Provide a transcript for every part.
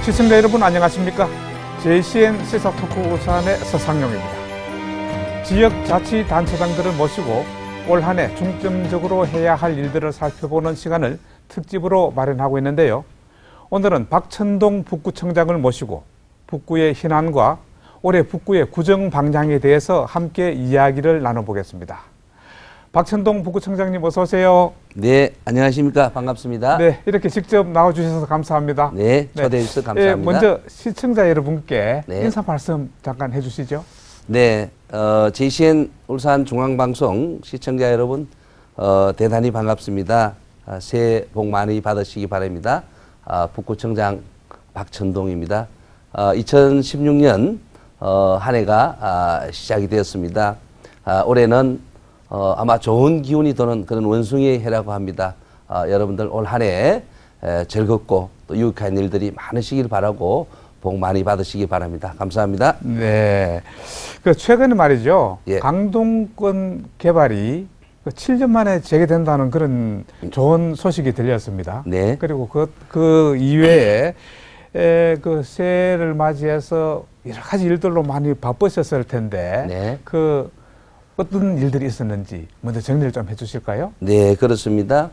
시청자 여러분 안녕하십니까? JCN 시사토크 울산의 서상용입니다. 지역자치단체장들을 모시고 올 한 해 중점적으로 해야 할 일들을 살펴보는 시간을 특집으로 마련하고 있는데요. 오늘은 박천동 북구청장을 모시고 북구의 현안과 올해 북구의 구정 방향에 대해서 함께 이야기를 나눠보겠습니다. 박천동 북구청장님 어서 오세요. 네, 안녕하십니까. 반갑습니다. 네, 이렇게 직접 나와주셔서 감사합니다. 네, 초대해 주셔서 감사합니다. 먼저 시청자 여러분께 네. 인사 말씀 잠깐 해주시죠. 네, JCN 울산중앙방송 시청자 여러분 대단히 반갑습니다. 새해 복 많이 받으시기 바랍니다. 북구청장 박천동입니다. 2016년 한 해가 시작이 되었습니다. 올해는 아마 좋은 기운이 도는 그런 원숭이의 해라고 합니다. 여러분들 올 한 해 즐겁고 또 유익한 일들이 많으시길 바라고 복 많이 받으시기 바랍니다. 감사합니다. 네. 최근에 말이죠. 예. 강동권 개발이 7년 만에 재개된다는 그런 좋은 소식이 들렸습니다. 네. 그리고 그 이외에 그 새해를 맞이해서 여러 가지 일들로 많이 바쁘셨을 텐데 네. 어떤 일들이 있었는지 먼저 정리를 좀 해주실까요? 네, 그렇습니다.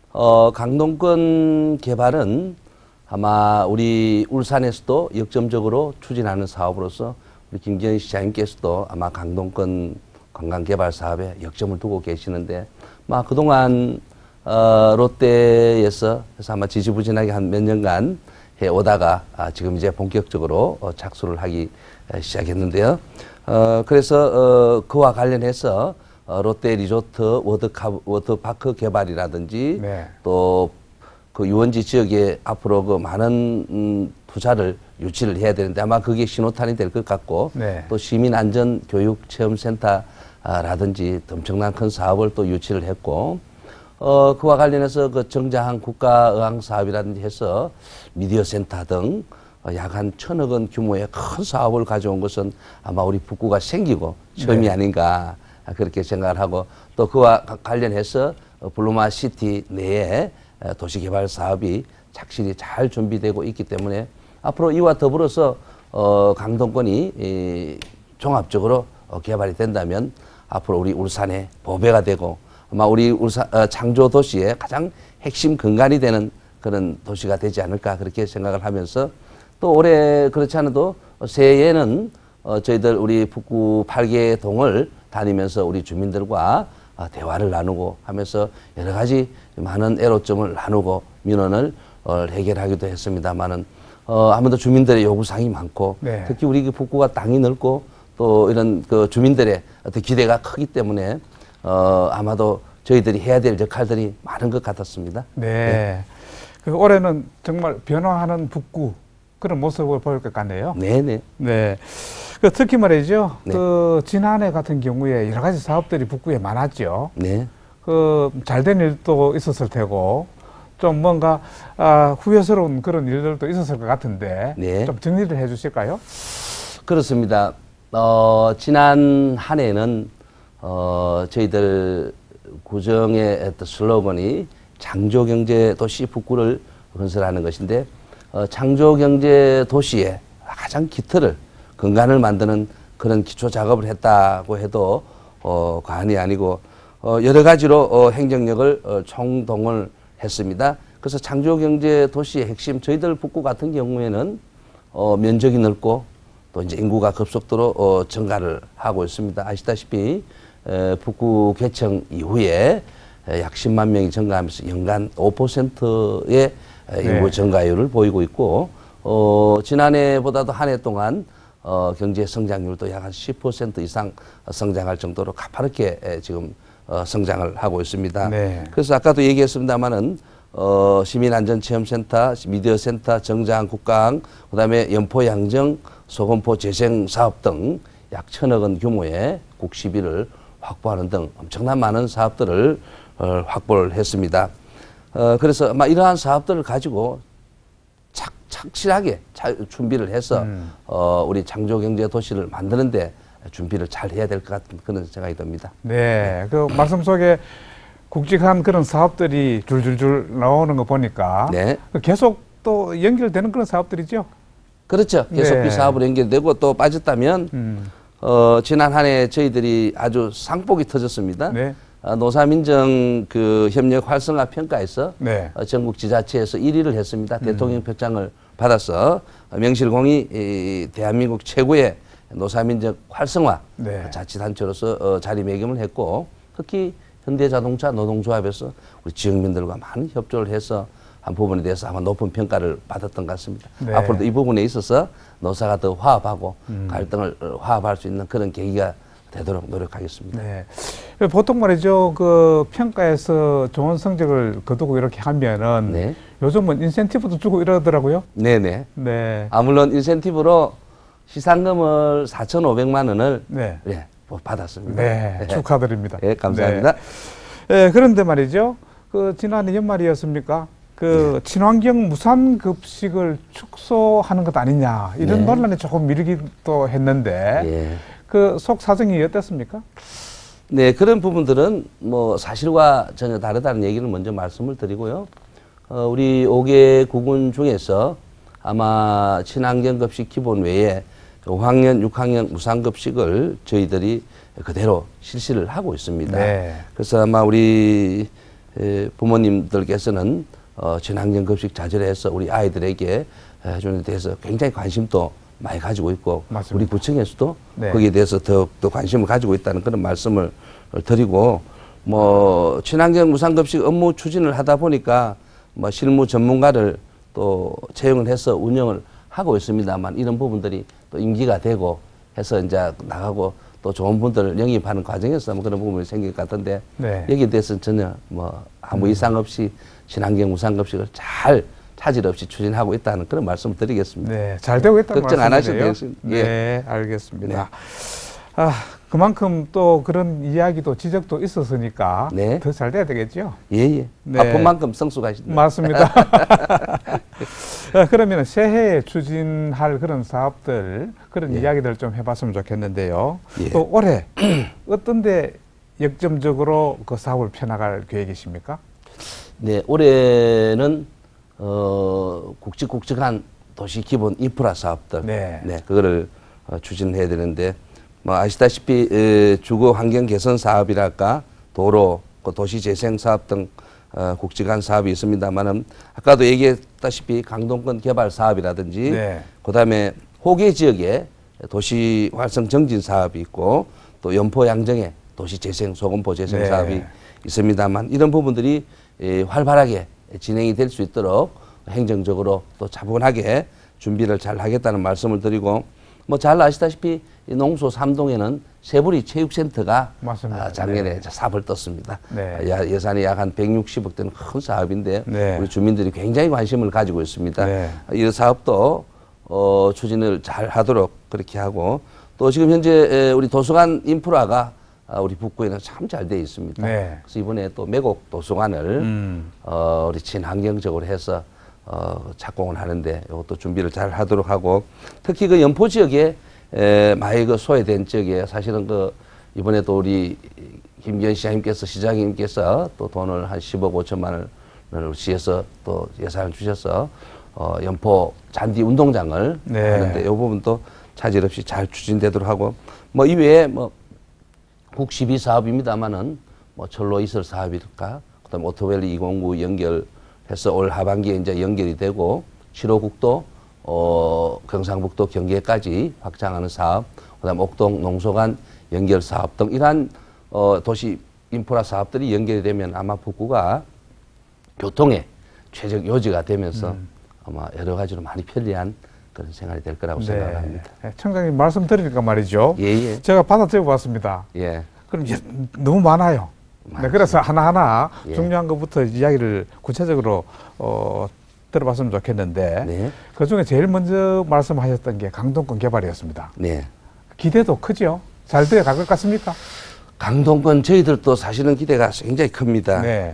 강동권 개발은 아마 우리 울산에서도 역점적으로 추진하는 사업으로서 우리 김기현 시장님께서도 아마 강동권 관광개발 사업에 역점을 두고 계시는데, 그동안 롯데에서 그래서 아마 지지부진하게 한 몇 년간 해 오다가 지금 이제 본격적으로 착수를 하기 시작했는데요. 그래서 그와 관련해서 롯데 리조트 워터파크 개발이라든지 네. 또 그 유원지 지역에 앞으로 그 많은 투자를 유치를 해야 되는데 아마 그게 신호탄이 될 것 같고 네. 또 시민안전교육체험센터라든지 엄청난 큰 사업을 또 유치를 했고 그와 관련해서 그 정자항 국가의학 사업이라든지 해서 미디어 센터 등 약 한 1,000억 원 규모의 큰 사업을 가져온 것은 아마 우리 북구가 생기고 처음이 네. 아닌가 그렇게 생각을 하고 또 그와 관련해서 블루마시티 내에 도시개발 사업이 착실히 잘 준비되고 있기 때문에 앞으로 이와 더불어서 강동권이 종합적으로 개발이 된다면 앞으로 우리 울산의 보배가 되고 아마 우리 울산 창조 도시의 가장 핵심 근간이 되는 그런 도시가 되지 않을까 그렇게 생각을 하면서 또 올해 그렇지 않아도 새해에는 저희들 우리 북구 8개 동을 다니면서 우리 주민들과 대화를 나누고 하면서 여러 가지 많은 애로점을 나누고 민원을 해결하기도 했습니다만은 아무래도 주민들의 요구사항이 많고 네. 특히 우리 그 북구가 땅이 넓고 또 이런 그 주민들의 어떤 기대가 크기 때문에 아마도 저희들이 해야 될 역할들이 많은 것 같았습니다. 네. 올해는 정말 변화하는 북구 그런 모습을 보일 것 같네요. 네네. 네. 특히 말이죠. 네. 지난해 같은 경우에 여러 가지 사업들이 북구에 많았죠. 네. 잘된 일도 있었을 테고, 좀 뭔가, 후회스러운 그런 일들도 있었을 것 같은데, 네. 좀 정리를 해 주실까요? 그렇습니다. 지난 한 해는, 저희들 구정의 어떤 슬로건이 창조경제도시 북구를 건설하는 것인데, 창조경제도시의 가장 기틀을 근간을 만드는 그런 기초 작업을 했다고 해도 과언이 아니고 여러 가지로 행정력을 총동원을 했습니다. 그래서 창조경제 도시의 핵심 저희들 북구 같은 경우에는 면적이 넓고 또 이제 인구가 급속도로 증가를 하고 있습니다. 아시다시피 북구 개청 이후에 약 10만 명이 증가하면서 연간 5%의 인구 네. 증가율을 보이고 있고 지난해보다도 한 해 동안 경제 성장률도 약 한 10% 이상 성장할 정도로 가파르게 지금 성장을 하고 있습니다. 네. 그래서 아까도 얘기했습니다마는 시민안전체험센터, 미디어센터, 정자항, 국가항, 그다음에 연포양정, 소금포 재생 사업 등 약 1,000억 원 규모의 국시비를 확보하는 등 엄청난 많은 사업들을 확보를 했습니다. 그래서 이러한 사업들을 가지고 착실하게 잘 준비를 해서 우리 창조경제 도시를 만드는데 준비를 잘 해야 될 것 같은 그런 생각이 듭니다. 네. 말씀 속에 굵직한 그런 사업들이 줄줄줄 나오는 거 보니까 네. 계속 또 연결되는 그런 사업들이죠. 그렇죠. 계속 네. 그 사업으로 연결되고 또 빠졌다면 지난 한 해 저희들이 아주 상복이 터졌습니다. 네. 노사민정 그 협력 활성화 평가에서 네. 전국 지자체에서 1위를 했습니다. 대통령 표창을 받아서 명실공히 이 대한민국 최고의 노사민정 활성화 네. 자치단체로서 자리매김을 했고, 특히 현대자동차 노동조합에서 우리 지역민들과 많은 협조를 해서 한 부분에 대해서 아마 높은 평가를 받았던 것 같습니다. 네. 앞으로도 이 부분에 있어서 노사가 더 화합하고 갈등을 화합할 수 있는 그런 계기가 되도록 노력하겠습니다. 네. 보통 말이죠. 그 평가에서 좋은 성적을 거두고 이렇게 하면은 네. 요즘은 인센티브도 주고 이러더라고요. 네네. 네. 물론 인센티브로 시상금을 4,500만 원을 네. 네, 받았습니다. 네. 축하드립니다. 네, 감사합니다. 네. 네, 그런데 말이죠. 그 지난해 연말이었습니까? 그 친환경 무상급식을 축소하는 것 아니냐 이런 네. 논란이 조금 밀기도 했는데 예. 그 속 사정이 어땠습니까? 네, 그런 부분들은 뭐 사실과 전혀 다르다는 얘기를 먼저 말씀을 드리고요. 우리 5개 구군 중에서 아마 친환경급식 기본 외에 5학년, 6학년 무상급식을 저희들이 그대로 실시를 하고 있습니다. 네. 그래서 아마 우리 부모님들께서는 친환경급식 자절해서 우리 아이들에게 해주는 데 대해서 굉장히 관심도 많이 가지고 있고, 맞습니다. 우리 구청에서도 네. 거기에 대해서 더욱더 관심을 가지고 있다는 그런 말씀을 드리고, 뭐 친환경 무상급식 업무 추진을 하다 보니까 뭐 실무 전문가를 또 채용을 해서 운영을 하고 있습니다만, 이런 부분들이 또 임기가 되고 해서 이제 나가고 또 좋은 분들을 영입하는 과정에서 뭐 그런 부분이 생길 것 같은데, 네. 여기에 대해서는 전혀 뭐 아무 이상 없이 친환경 무상급식을 잘 차질 없이 추진하고 있다는 그런 말씀을 드리겠습니다. 네, 잘 되고 있다는 걱정 안 하셔도 말씀이네요. 되겠습니다. 예. 네, 알겠습니다. 네. 그만큼 또 그런 이야기도 지적도 있었으니까 네. 더 잘 돼야 되겠죠? 예. 네. 아픈 만큼 성숙하신다. 맞습니다. 그러면 새해에 추진할 그런 사업들, 그런 이야기들 좀 해봤으면 좋겠는데요. 예. 또 올해 어떤데 역점적으로 그 사업을 펴나갈 계획이십니까? 네, 올해는 굵직굵직한 도시 기본 인프라 사업들, 네. 그거를 추진해야 되는데, 뭐 아시다시피 주거 환경 개선 사업이랄까, 도로, 도시 재생 사업 등 굵직한 사업이 있습니다만은, 아까도 얘기했다시피 강동권 개발 사업이라든지, 네. 그다음에 호계 지역에 도시 활성 정진 사업이 있고, 또 연포 양정에 도시 재생 소금포 재생 네. 사업이 있습니다만, 이런 부분들이 활발하게 진행이 될 수 있도록 행정적으로 또 차분하게 준비를 잘 하겠다는 말씀을 드리고, 뭐 잘 아시다시피 이 농소 3동에는 새부리 체육센터가 맞습니다. 작년에 네. 사업을 떴습니다. 네. 예산이 약 한 160억 되는 큰 사업인데, 네. 우리 주민들이 굉장히 관심을 가지고 있습니다. 네. 이 사업도 추진을 잘 하도록 그렇게 하고, 또 지금 현재 우리 도서관 인프라가 우리 북구에는 참 잘 돼 있습니다. 네. 그래서 이번에 또 매곡 도서관을 우리 친환경적으로 해서 착공을 하는데 이것도 준비를 잘 하도록 하고, 특히 그 연포 지역에 많이 그 소외된 지역에 사실은 그 이번에 또 우리 김기현 시장님께서 또 돈을 한 10억 5천만 원을 시에서 또 예산을 주셔서 연포 잔디 운동장을 네. 하는데 이 부분도 차질 없이 잘 추진되도록 하고, 뭐 이외에 뭐 국12 사업입니다만은 뭐 철로 이설 사업일까, 그다음 오토밸리 209 연결해서 올 하반기에 이제 연결이 되고, 7호 국도 경상북도 경계까지 확장하는 사업, 그다음 옥동 농소간 연결 사업 등 이러한 도시 인프라 사업들이 연결이 되면 아마 북구가 교통의 최적 요지가 되면서 아마 여러 가지로 많이 편리한 그런 생활이 될 거라고 생각합니다. 네, 청장님 말씀 드리니까 말이죠. 예. 제가 받아 적어봤습니다. 예. 그럼 너무 많아요. 네, 그래서 하나하나 예. 중요한 것부터 이야기를 구체적으로 들어봤으면 좋겠는데, 네. 그 중에 제일 먼저 말씀하셨던 게 강동권 개발이었습니다. 네. 기대도 크죠? 잘 되어 갈 것 같습니까? 강동권 저희들도 사실은 기대가 굉장히 큽니다. 네.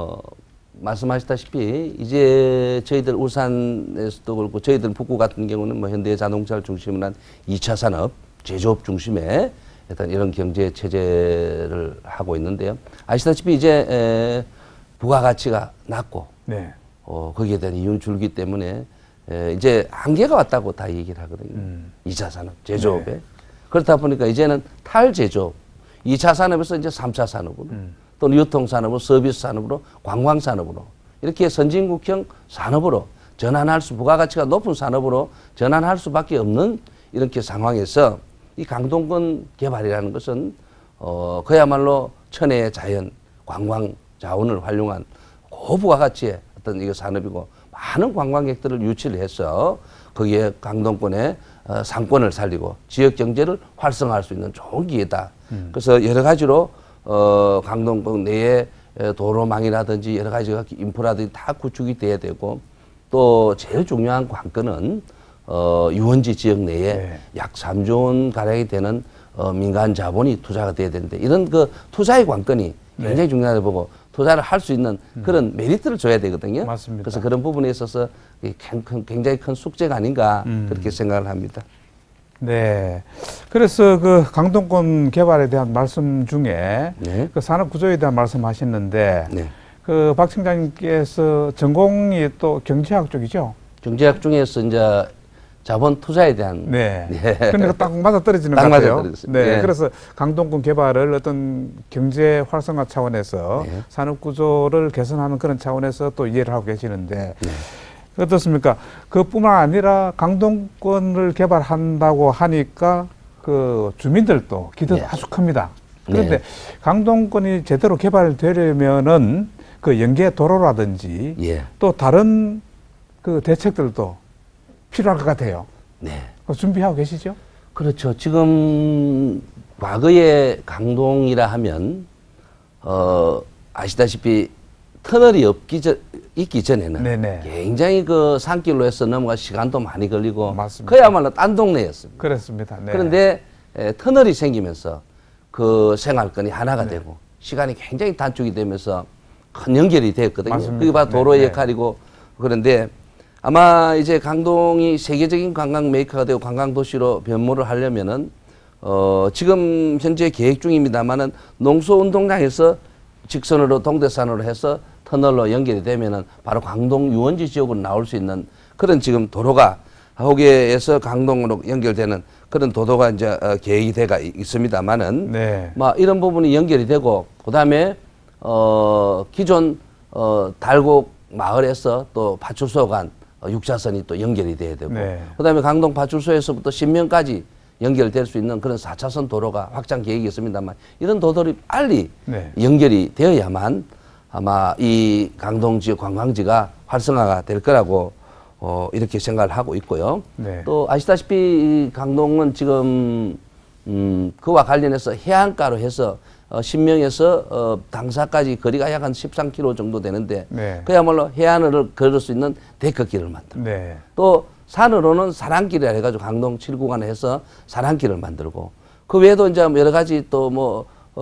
말씀하셨다시피 이제 저희들 울산에서도 그렇고 저희들 북구 같은 경우는 뭐 현대자동차를 중심으로 한 2차 산업, 제조업 중심의 일단 이런 경제 체제를 하고 있는데요. 아시다시피 이제 부가가치가 낮고 네. 거기에 대한 이윤 줄기 때문에 이제 한계가 왔다고 다 얘기를 하거든요. 2차 산업, 제조업에. 네. 그렇다 보니까 이제는 탈제조업, 2차 산업에서 이제 3차 산업으로, 또 유통산업으로, 서비스 산업으로, 관광산업으로, 이렇게 선진국형 산업으로 전환할 부가가치가 높은 산업으로 전환할 수밖에 없는 이렇게 상황에서 이 강동권 개발이라는 것은 그야말로 천혜의 자연, 관광 자원을 활용한 고부가가치의 어떤 이거 산업이고 많은 관광객들을 유치를 해서 거기에 강동권의 상권을 살리고 지역 경제를 활성화할 수 있는 좋은 기회다. 그래서 여러 가지로 강동권 내에 도로망이라든지 여러 가지 인프라들이 다 구축이 돼야 되고 또 제일 중요한 관건은 유원지 지역 내에 네. 약 3조 원 가량이 되는 민간 자본이 투자가 돼야 되는데 이런 그 투자의 관건이 굉장히 네. 중요하다고 보고 투자를 할 수 있는 그런 메리트를 줘야 되거든요. 맞습니다. 그래서 그런 부분에 있어서 굉장히 큰 숙제가 아닌가 그렇게 생각을 합니다. 네. 그래서 그 강동권 개발에 대한 말씀 중에 네. 그 산업 구조에 대한 말씀하셨는데 네. 그 박 청장님께서 전공이 또 경제학 쪽이죠? 경제학 중에서 이제 자본 투자에 대한. 네. 네. 그러니까 딱 맞아 떨어지는 것 같아요. 네. 네. 그래서 강동권 개발을 어떤 경제 활성화 차원에서 네. 산업 구조를 개선하는 그런 차원에서 또 이해를 하고 계시는데 네. 어떻습니까? 그뿐만 아니라 강동권을 개발한다고 하니까 그 주민들도 기대도 네. 아주 큽니다. 그런데 네. 강동권이 제대로 개발되려면은 그 연계 도로라든지 예. 또 다른 그 대책들도 필요할 것 같아요. 네. 준비하고 계시죠? 그렇죠. 지금 과거에 강동이라 하면 아시다시피 터널이 있기 전에는 네네. 굉장히 그 산길로 해서 넘어가 시간도 많이 걸리고 맞습니다. 그야말로 딴 동네였습니다. 그렇습니다. 네. 그런데 터널이 생기면서 그 생활권이 하나가 네. 되고 시간이 굉장히 단축이 되면서 큰 연결이 되었거든요. 맞습니다. 그게 바로 도로의 네. 역할이고 그런데 아마 이제 강동이 세계적인 관광 메이커가 되고 관광 도시로 변모를 하려면은 지금 현재 계획 중입니다만은 농소운동장에서 직선으로 동대산으로 해서 터널로 연결이 되면은 바로 강동 유원지 지역으로 나올 수 있는 그런 지금 도로가 거기에서 강동으로 연결되는 그런 도로가 이제 계획이 돼가 있습니다만은 네. 막 이런 부분이 연결이 되고 그다음에 기존 달곡 마을에서 또 파출소 간 6차선이 또 연결이 돼야 되고 네. 그다음에 강동 파출소에서부터 신명까지 연결될 수 있는 그런 4차선 도로가 확장 계획이 있습니다만 이런 도로들이 빨리 네. 연결이 되어야만 아마 이 강동 지역 관광지가 활성화가 될 거라고 이렇게 생각을 하고 있고요. 네. 또 아시다시피 이 강동은 지금 그와 관련해서 해안가로 해서 신명에서 당사까지 거리가 약 한 13km 정도 되는데 네. 그야말로 해안을 걸을 수 있는 데크길을 만들고 네. 또 산으로는 사랑길이라 해가지고 강동 7구간에 해서 사랑길을 만들고 그 외에도 이제 여러 가지 또 뭐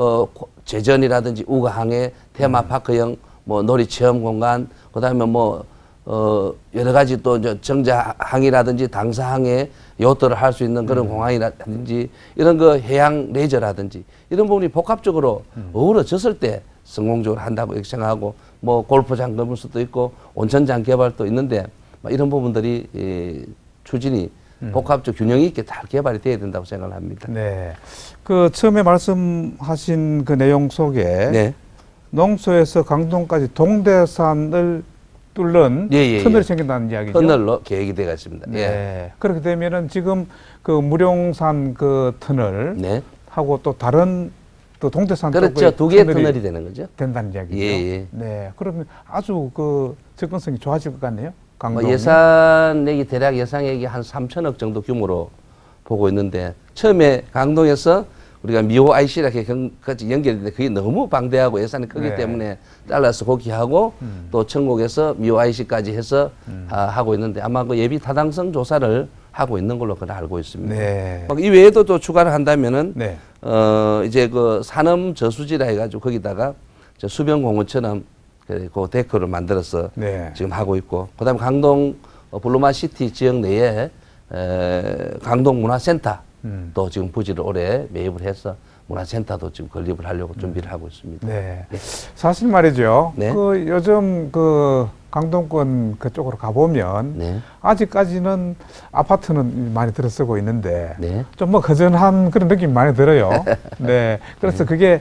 제전이라든지 우가항해 테마파크형 뭐 놀이 체험 공간 그다음에 뭐 여러 가지 또 이제 정자항이라든지 당사항에 요트를 할 수 있는 그런 공항이라든지 이런 그 해양 레저라든지 이런 부분이 복합적으로 어우러졌을 때 성공적으로 한다고 이렇게 생각하고 뭐 골프장 건물 수도 있고 온천장 개발도 있는데 이런 부분들이 추진이 복합적 균형이 있게 잘 개발이 돼야 된다고 생각을 합니다. 네. 그 처음에 말씀하신 그 내용 속에 네. 농소에서 강동까지 동대산을 뚫는 터널이 생긴다는 이야기죠. 터널로 계획이 되어 있습니다. 네. 예. 그렇게 되면은 지금 그 무룡산 그 터널 네. 하고 또 다른 또 동대산 그렇죠. 두 개의 터널이 되는 거죠. 된다는 이야기죠. 예. 네. 그러면 아주 그 접근성이 좋아질 것 같네요. 뭐 예산액이 대략 예상액이 한 3천억 정도 규모로 보고 있는데 처음에 강동에서 우리가 미호 IC랑 같이 연결했는데 그게 너무 방대하고 예산이 크기 네. 때문에 잘라서 거기 하고 또 천곡에서 미호 IC까지 해서 하고 있는데 아마 그 예비 타당성 조사를 하고 있는 걸로 그걸 알고 있습니다. 네. 이 외에도 또 추가를 한다면은 네. 이제 그 산업 저수지라 해가지고 거기다가 수변공원처럼 그 데크를 만들어서 네. 지금 하고 있고 그다음에 강동 블루마시티 지역 내에 강동 문화센터 또 지금 부지를 올해 매입을 해서 문화센터도 지금 건립을 하려고 준비를 하고 있습니다. 네. 네. 사실 말이죠. 네. 그 요즘 그 강동권 그쪽으로 가보면 네. 아직까지는 아파트는 많이 들어서고 있는데 네. 좀 뭐 허전한 그런 느낌이 많이 들어요. 네. 그래서 그게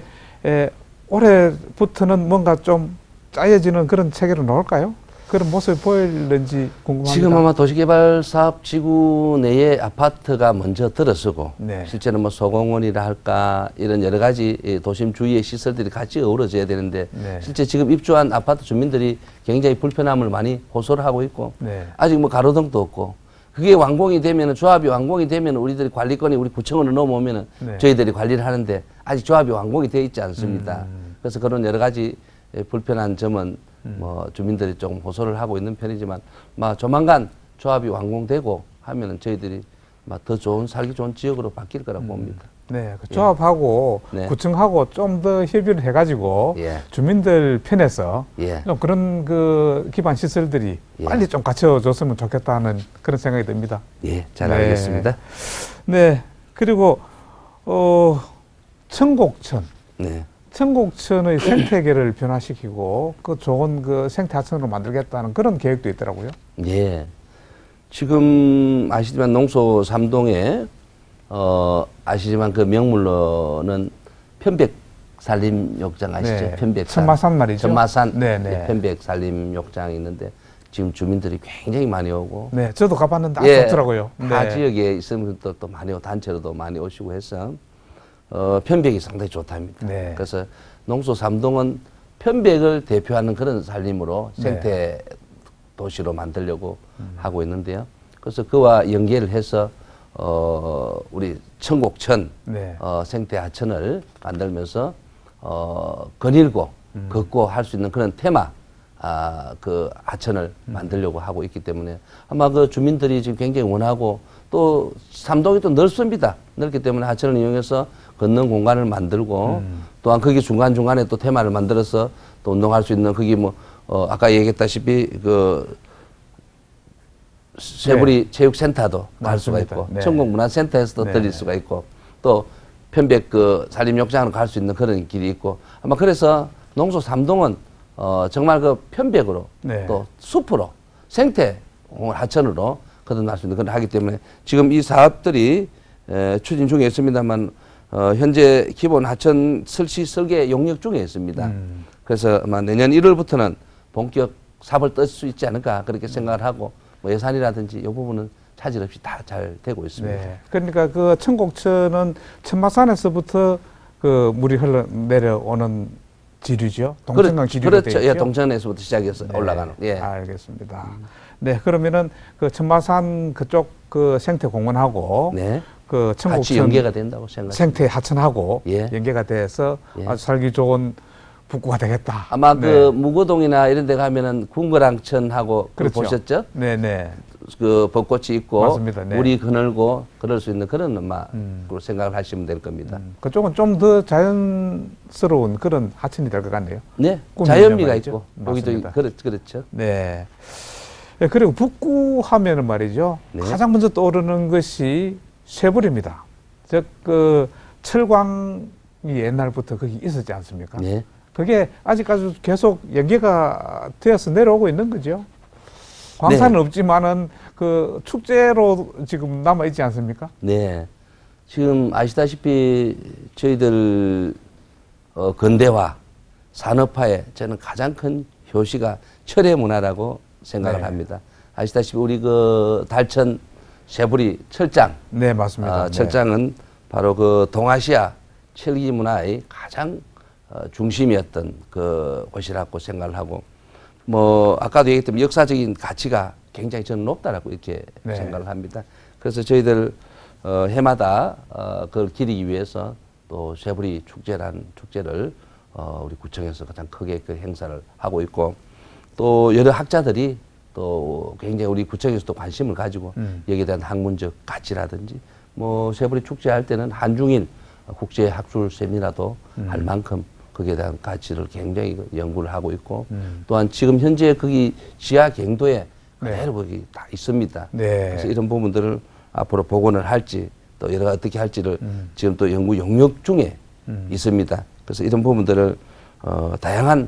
올해부터는 뭔가 좀 짜여지는 그런 체계로 나올까요? 그런 모습이 보일는지 궁금합니다. 지금 아마 도시개발사업지구 내에 아파트가 먼저 들어서고 네. 실제는 뭐 소공원이라 할까 이런 여러 가지 도심 주위의 시설들이 같이 어우러져야 되는데 네. 실제 지금 입주한 아파트 주민들이 굉장히 불편함을 많이 호소를 하고 있고 네. 아직 뭐 가로등도 없고 그게 완공이 되면은 조합이 완공이 되면 우리들이 관리권이 우리 구청으로 넘어오면은 네. 저희들이 관리를 하는데 아직 조합이 완공이 되어 있지 않습니다. 그래서 그런 여러 가지 불편한 점은 뭐 주민들이 조금 호소를 하고 있는 편이지만 조만간 조합이 완공되고 하면은 저희들이 더 좋은 살기 좋은 지역으로 바뀔 거라고 봅니다. 네, 그 조합하고 네. 구청하고 좀 더 협의를 해가지고 예. 주민들 편에서 예. 좀 그런 그 기반 시설들이 예. 빨리 좀 갖춰졌으면 좋겠다는 그런 생각이 듭니다. 예, 잘 네. 알겠습니다. 네, 그리고 청곡천. 네. 청곡천의 생태계를 변화시키고 그 좋은 그 생태하천으로 만들겠다는 그런 계획도 있더라고요. 예. 지금 아시지만 농소 3동에 아시지만 그 명물로는 편백산림욕장 아시죠? 네. 편백산. 천마산 말이죠. 천마산. 네, 네. 네, 편백산림욕장이 있는데 지금 주민들이 굉장히 많이 오고. 네, 저도 가봤는데 아주 예, 좋더라고요. 타 네. 지역에 있으면 또 많이 오고 단체로도 많이 오시고 해서 편백이 상당히 좋답니다. 네. 그래서 농소 3동은 편백을 대표하는 그런 산림으로 생태 도시로 만들려고 하고 있는데요. 그래서 그와 연계를 해서 우리 청곡천 네. 생태 하천을 만들면서 거닐고 걷고 할 수 있는 그런 테마 그 하천을 만들려고 하고 있기 때문에 아마 그 주민들이 지금 굉장히 원하고 또 삼동이 또 넓습니다. 넓기 때문에 하천을 이용해서 걷는 공간을 만들고 또한 거기 중간중간에 또 테마를 만들어서 또 운동할 수 있는 거기 뭐 아까 얘기했다시피 그 새부리 체육센터도 갈 수가 맞습니다. 있고 네. 청곡문화센터에서도 네. 들릴 수가 있고 또 편백 그 산림욕장으로 갈 수 있는 그런 길이 있고 아마 그래서 농소 3동은 정말 그 편백으로 네. 또 숲으로 생태 하천으로 거듭날 수 있는 그런 하기 때문에 지금 이 사업들이 추진 중에 있습니다만 현재 기본 하천 설치 설계 용역 중에 있습니다. 그래서 아마 내년 1월부터는 본격 사업을 뜰 수 있지 않을까 그렇게 생각을 하고 뭐 예산이라든지 이 부분은 차질 없이 다 잘 되고 있습니다. 네. 그러니까 그 청곡천은 천마산에서부터 그 물이 흘러 내려오는 지류죠. 동천강 지류로 그렇죠. 되어 있죠. 예, 동천에서부터 시작해서 네. 올라가는. 예. 알겠습니다. 네, 그러면은 그 천마산 그쪽 그 생태공원하고 네. 그 같이 청곡천 연계가 된다고 생각합니다. 생태 하천하고 예. 연계가 돼서 예. 아주 살기 좋은 북구가 되겠다. 아마 네. 그 무거동이나 이런 데 가면은 궁궐항천하고 그거 그렇죠. 보셨죠? 네네. 그 벚꽃이 있고 맞습니다. 네. 물이 그늘고 그럴 수 있는 그런 그로 생각을 하시면 될 겁니다. 그쪽은 좀 더 자연스러운 그런 하천이 될 것 같네요. 네, 꿈이 자연미가 말이죠. 있고 여기도 맞습니다. 그렇죠. 네. 네, 그리고 북구 하면은 말이죠. 네. 가장 먼저 떠오르는 것이 쇠불입니다. 즉, 그, 철광이 옛날부터 거기 있었지 않습니까? 네. 그게 아직까지 계속 연계가 되어서 내려오고 있는 거죠. 광산은 없지만은 그 축제로 지금 남아있지 않습니까? 네. 지금 아시다시피 저희들 근대화 산업화에 저는 가장 큰 효시가 철의 문화라고 생각을 네. 합니다. 아시다시피 우리 그 달천 쇠부리 철장, 네, 맞습니다. 네. 철장은 바로 그 동아시아 철기 문화의 가장 중심이었던 그 곳이라고 생각을 하고 뭐 아까도 얘기했던 역사적인 가치가 굉장히 저는 높다라고 이렇게 네. 생각을 합니다. 그래서 저희들 해마다 그걸 기리기 위해서 또 쇠부리 축제라는 축제를 우리 구청에서 가장 크게 그 행사를 하고 있고 또 여러 학자들이 또 굉장히 우리 구청에서도 관심을 가지고 여기에 대한 학문적 가치라든지 뭐 쇠부리 축제할 때는 한중일 국제 학술 세미나도 할 만큼 거기에 대한 가치를 굉장히 연구를 하고 있고 또한 지금 현재 거기 지하 갱도에 그대로 거기 다 있습니다. 네. 그래서 이런 부분들을 앞으로 복원을 할지 또 여러 어떻게 할지를 지금 또 연구 용역 중에 있습니다. 그래서 이런 부분들을 다양한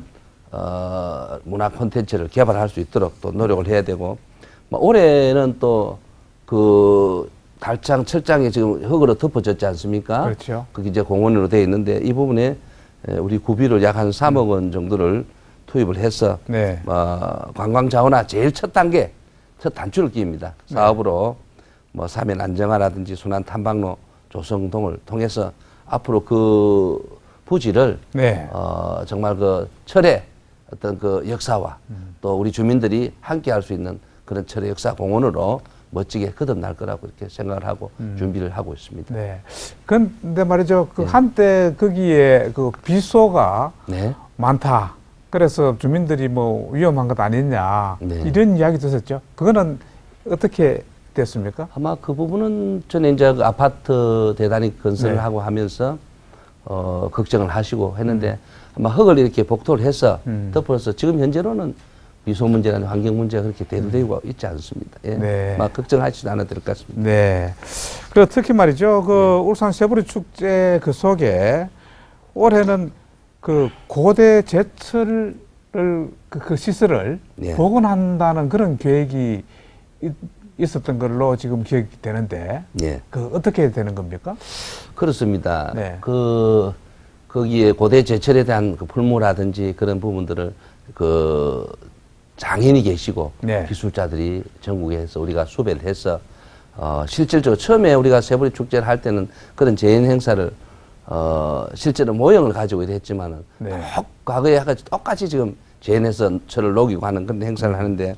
문화 콘텐츠를 개발할 수 있도록 또 노력을 해야 되고, 뭐 올해는 또 그 달장, 철장이 지금 흙으로 덮어졌지 않습니까? 그렇죠. 그게 이제 공원으로 되어 있는데 이 부분에 우리 구비를 약 한 3억 원 정도를 투입을 해서 네. 관광 자원화 제일 첫 단계, 첫 단추를 끼입니다. 사업으로 뭐 사면 안정화라든지 순환 탐방로 조성동을 통해서 앞으로 그 부지를 네. 정말 그 철의 어떤 그 역사와 또 우리 주민들이 함께 할 수 있는 그런 철의 역사 공원으로 멋지게 거듭날 거라고 이렇게 생각을 하고 준비를 하고 있습니다. 네. 근데 말이죠. 그 네. 한때 거기에 그 비소가 네. 많다. 그래서 주민들이 뭐 위험한 것 아니냐. 네. 이런 이야기 들었죠. 그거는 어떻게 됐습니까? 아마 그 부분은 전에 이제 그 아파트 대단히 건설을 네. 하고 하면서 걱정을 하시고 했는데 아마 흙을 이렇게 복토를 해서 덮어서 지금 현재로는 미소 문제나 환경 문제가 그렇게 대두되고 있지 않습니다. 예. 네. 막 걱정하시지 않아도 될 것 같습니다. 네. 그리고 특히 말이죠. 그 울산 세부리 축제 그 속에 올해는 그 고대 제철을 그 시설을 네. 복원한다는 그런 계획이 있었던 걸로 지금 기억이 되는데 예. 그 어떻게 되는 겁니까? 그렇습니다. 네. 거기에 고대 제철에 대한 그 풀무라든지 그런 부분들을 그 장인이 계시고 네. 기술자들이 전국에서 우리가 수배를 해서 실질적으로 처음에 우리가 세부리 축제를 할 때는 그런 재현 행사를 실제로 모형을 가지고 했지만은 네. 과거에 똑같이 지금 재현해서 철을 녹이고 하는 그런 행사를 하는데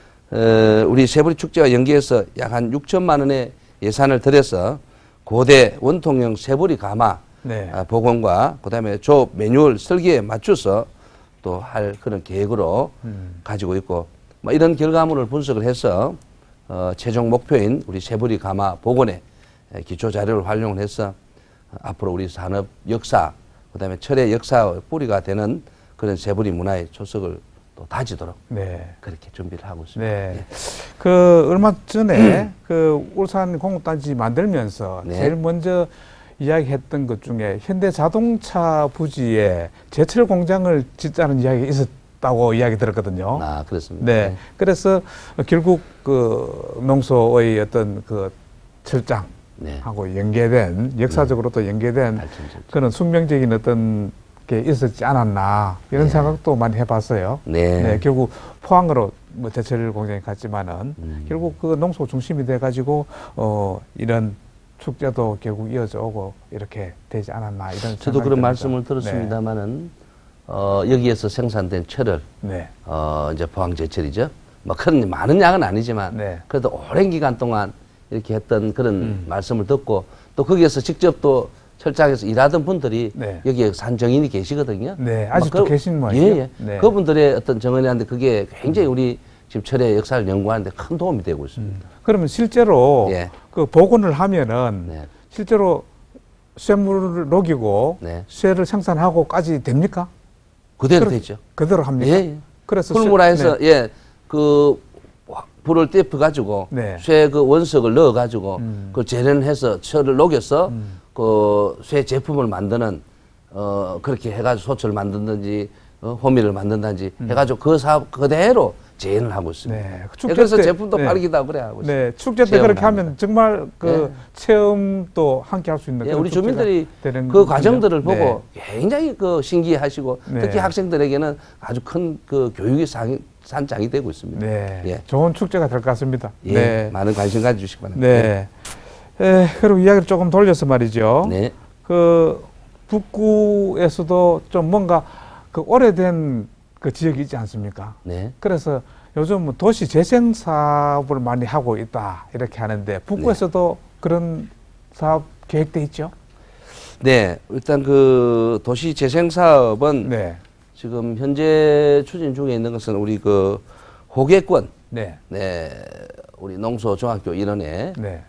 우리 세부리 축제와 연계해서 약 한 6천만 원의 예산을 들여서 고대 원통형 세부리 가마 네. 복원과 그다음에 조 매뉴얼 설계에 맞춰서 또 할 그런 계획으로 가지고 있고 뭐 이런 결과물을 분석을 해서 최종 목표인 우리 세부리 가마 복원의 기초 자료를 활용을 해서 앞으로 우리 산업 역사 그다음에 철의 역사의 뿌리가 되는 그런 세부리 문화의 초석을 또 다지도록 네. 그렇게 준비를 하고 있습니다. 네. 예. 그 얼마 전에 그 울산 공업단지 만들면서 네. 제일 먼저 이야기했던 것 중에 현대 자동차 부지에 제철 공장을 짓자는 이야기가 있었다고 이야기 들었거든요. 아, 그렇습니다. 네. 그래서 결국 그 농소의 어떤 그 철장하고 네. 연계된 역사적으로도 연계된 발전소. 그런 숙명적인 어떤 게 있었지 않았나 이런 네. 생각도 많이 해봤어요. 네. 결국 포항으로 뭐 제철 공장에 갔지만은 결국 그 농소 중심이 돼가지고 이런 축제도 결국 이어져 오고 이렇게 되지 않았나 이런 저도 생각이 그런 듭니다. 말씀을 들었습니다만은 여기에서 생산된 철을 네. 이제 포항 제철이죠. 뭐 큰 많은 양은 아니지만 네. 그래도 오랜 기간 동안 이렇게 했던 그런 말씀을 듣고 또 거기에서 직접 또 철장에서 일하던 분들이 네. 여기에 산정인이 계시거든요. 네, 아직도 계신 모양이죠. 예, 예. 네. 그분들의 어떤 정언이한테 그게 굉장히 우리 지금 철의 역사를 연구하는데 큰 도움이 되고 있습니다. 그러면 실제로 예. 그 복원을 하면은 네. 실제로 쇠물을 녹이고 네. 쇠를 생산하고까지 됩니까? 그대로 되죠. 그대로 합니까? 예, 예. 그래서 풀무라해서 네. 예, 그 불을 떼어 가지고 네. 쇠 그 원석을 넣어 가지고 그걸 재련해서 철을 녹여서 그 쇠 제품을 만드는 그렇게 해가지고 소철을 만든다든지 호미를 만든다든지 해가지고 그 사업 그대로 재현을 하고 있습니다. 네. 예, 축제 그래서 때- 제품도 네. 팔기도 하고 그래 하고 있습니다. 네, 축제 때 체험을 그렇게 하면 합니다. 정말 그 네. 체험도 함께 할 수 있는 예, 그런 우리 축제가 주민들이 되는 그 거군요. 과정들을 네. 보고 굉장히 그 신기해하시고 네. 특히 학생들에게는 아주 큰 그 교육의 산장이 되고 있습니다. 네, 예. 좋은 축제가 될 것 같습니다. 예, 네, 많은 관심 가져주시기 바랍니다. 네. 그리고 이야기를 조금 돌려서 말이죠. 네. 그 북구에서도 좀 뭔가 그 오래된 그 지역이 있지 않습니까? 네. 그래서 요즘 뭐 도시 재생 사업을 많이 하고 있다 이렇게 하는데 북구에서도 그런 사업 계획돼 있죠? 네, 일단 그 도시 재생 사업은 네, 지금 현재 추진 중에 있는 것은 우리 그 호계권, 네, 네, 우리 농소 중학교 일원에 네,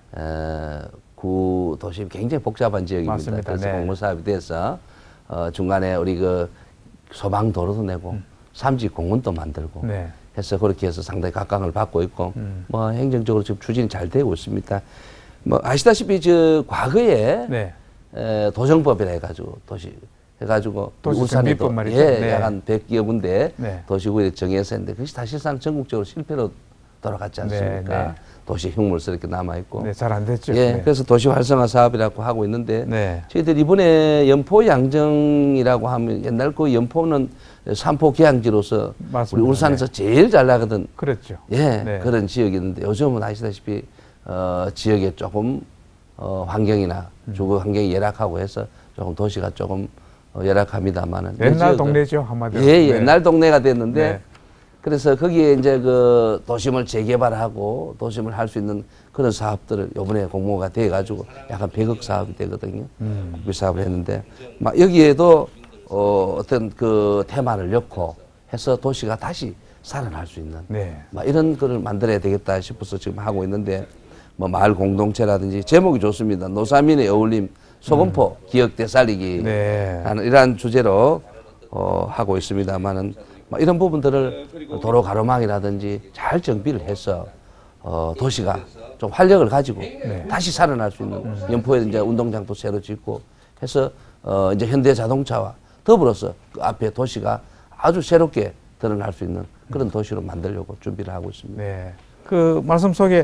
구 도시 굉장히 복잡한 지역입니다. 맞습니다. 그래서 네. 공모 사업이 돼서 중간에 우리 그 소방 도로도 내고 삼지 공원도 만들고 네, 해서 그렇게 해서 상당히 각광을 받고 있고 뭐 행정적으로 지금 추진이 잘 되고 있습니다. 뭐 아시다시피 저 과거에 네, 도정법이라 해가지고 도시 해가지고 도시 울산에도 정비법 말이죠. 예, 네. 약 한 100여 군데 네. 도시구에 정해서 했는데 그것이 사실상 전국적으로 실패로 돌아갔지 않습니까? 네, 네. 도시 흉물스럽게 남아있고. 네, 잘 안 됐죠. 예, 네. 그래서 도시 활성화 사업이라고 하고 있는데 네. 저희들 이번에 연포 양정이라고 하면 옛날 그 연포는 삼포 개항지로서 맞습니다. 우리 울산에서 제일 잘 나가던 그랬죠. 예, 네. 그런 지역이었는데 요즘은 아시다시피 지역에 조금 환경이나 주거 환경이 열악하고 해서 조금 도시가 조금 열악합니다만은 옛날 동네죠, 한마디로. 예, 네. 옛날 동네가 됐는데 네. 그래서 거기에 이제 그 도심을 재개발하고 도심을 할 수 있는 그런 사업들을 요번에 공모가 돼 가지고 약간 100억 사업이 되거든요. 국비 사업을 했는데 막 여기에도 어떤 그 테마를 넣고 해서 도시가 다시 살아날 수 있는 네. 막 이런 거를 만들어야 되겠다 싶어서 지금 하고 있는데 뭐 마을 공동체라든지 제목이 좋습니다. 노사민의 어울림 소금포 기억 되살리기 네. 하는 이러한 주제로 하고 있습니다만은 이런 부분들을 도로 가로막이라든지 잘 정비를 해서 도시가 좀 활력을 가지고 다시 살아날 수 있는 연포에 이제 운동장도 새로 짓고 해서 이제 현대 자동차와 더불어서 그 앞에 도시가 아주 새롭게 드러날 수 있는 그런 도시로 만들려고 준비를 하고 있습니다. 네. 그 말씀 속에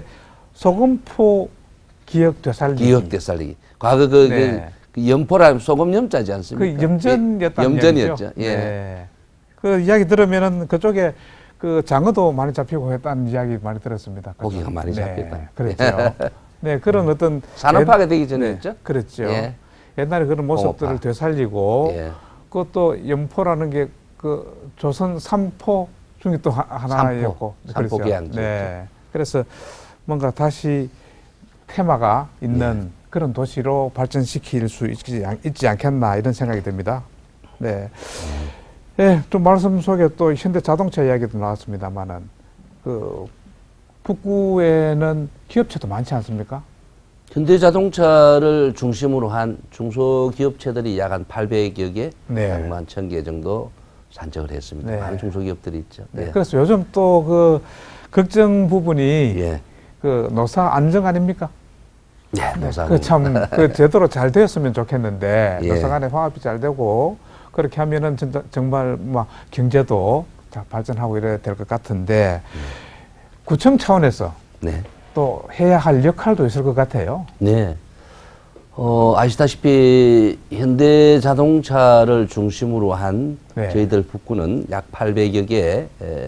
소금포 기억 되살리기. 기억 되살리기. 과거 네. 그 염포라면 소금 염자지 않습니까? 그 염전이었다는 염전이었죠. 이야기죠? 예. 네. 그 이야기 들으면은 그쪽에 그 장어도 많이 잡히고 했다는 이야기 많이 들었습니다. 그죠? 고기가 많이 잡혔다. 네, 그렇죠. 네, 그런 어떤 산업화가 되기 전이었죠? 네, 그렇죠. 예. 옛날에 그런 모습들을 공업화. 되살리고 예. 그것도 염포라는 게 그 조선 삼포 중에 또 하나였고 삼포 계양지였죠. 네. 그래서 뭔가 다시 테마가 있는 그런 도시로 발전시킬 수 있지 않겠나 이런 생각이 듭니다. 네. 예, 좀 말씀 속에 또 현대 자동차 이야기도 나왔습니다만은 그 북구에는 기업체도 많지 않습니까? 현대자동차를 중심으로 한 중소기업체들이 약 한 800여 개, 네. 약 10,000개 정도 산적을 했습니다. 네. 많은 중소기업들이 있죠. 네. 네. 그래서 요즘 또 그 걱정 부분이 예. 그 노사 안정 아닙니까? 네, 노사. 그참그 제대로 잘 되었으면 좋겠는데 예. 노사 간의 화합이 잘 되고 그렇게 하면은 정말 막 경제도 잘 발전하고 이래야 될 것 같은데 구청 차원에서 네. 또 해야 할 역할도 있을 것 같아요. 네. 아시다시피 현대자동차를 중심으로 한 네. 저희들 북구는 약 800여 개의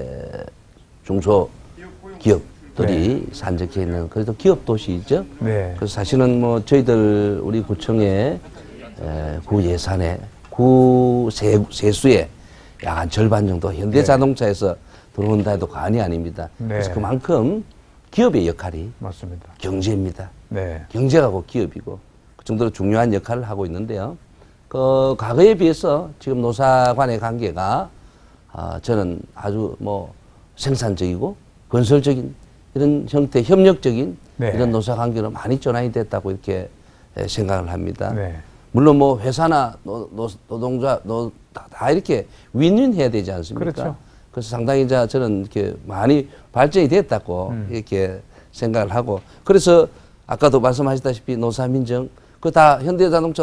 중소기업들이 산적해 있는 그래도 기업 도시이죠. 네. 그래서 사실은 뭐 저희들 우리 구청의 구 예산에 구 세수의 약 한 절반 정도 현대자동차에서 들어온다 해도 과언이 아닙니다. 네. 그래서 그만큼 기업의 역할이 맞습니다. 경제입니다. 네. 경제가 곧 기업이고 그 정도로 중요한 역할을 하고 있는데요. 그 과거에 비해서 지금 노사 간의 관계가 저는 아주 뭐 생산적이고 건설적인 이런 형태 협력적인 네. 이런 노사 관계로 많이 전환이 됐다고 이렇게 생각을 합니다. 네. 물론 뭐 회사나 노동자 다 이렇게 윈윈 해야 되지 않습니까? 그렇죠. 그래서 상당히 저는 이렇게 많이 발전이 됐다고 이렇게 생각을 하고 그래서 아까도 말씀하셨다시피 노사민정 그 다 현대자동차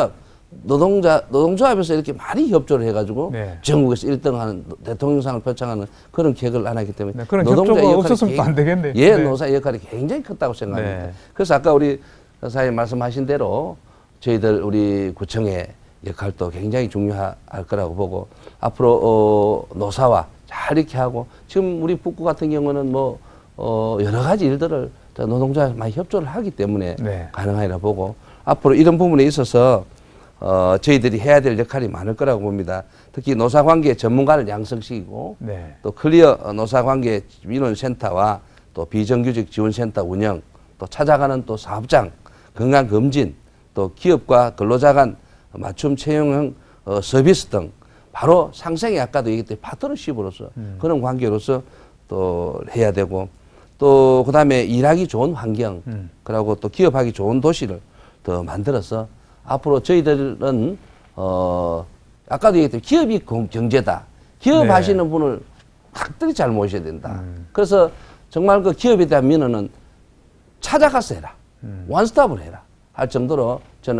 노동조합에서 이렇게 많이 협조를 해가지고 네. 전국에서 1등하는 대통령상을 표창하는 그런 계획을 안 하기 때문에 네, 그런 노동자의 협조가 역할이 없었으면 또 안 되겠네요. 예, 네. 노사의 역할이 굉장히 컸다고 생각합니다. 네. 그래서 아까 우리 사장님 말씀하신 대로 저희들 우리 구청의 역할도 굉장히 중요할 거라고 보고 앞으로 노사와 잘 이렇게 하고 지금 우리 북구 같은 경우는 뭐 여러 가지 일들을 노동자와 많이 협조를 하기 때문에 네. 가능하리라 보고 앞으로 이런 부분에 있어서 저희들이 해야 될 역할이 많을 거라고 봅니다. 특히 노사관계 전문가를 양성시키고 네. 또 클리어 노사관계 민원센터와 또 비정규직 지원센터 운영 또 찾아가는 또 사업장 건강검진 또 기업과 근로자 간 맞춤 채용형 서비스 등 바로 상생이 아까도 얘기했듯이 파트너십으로서 그런 관계로서 또 해야 되고 또 그다음에 일하기 좋은 환경 그리고 또 기업하기 좋은 도시를 더 만들어서 앞으로 저희들은 아까도 얘기했듯이 기업이 경제다. 기업 네. 하시는 분을 확들이 잘 모셔야 된다. 그래서 정말 그 기업에 대한 민원은 찾아가서 해라. 원스톱을 해라. 할 정도로 저는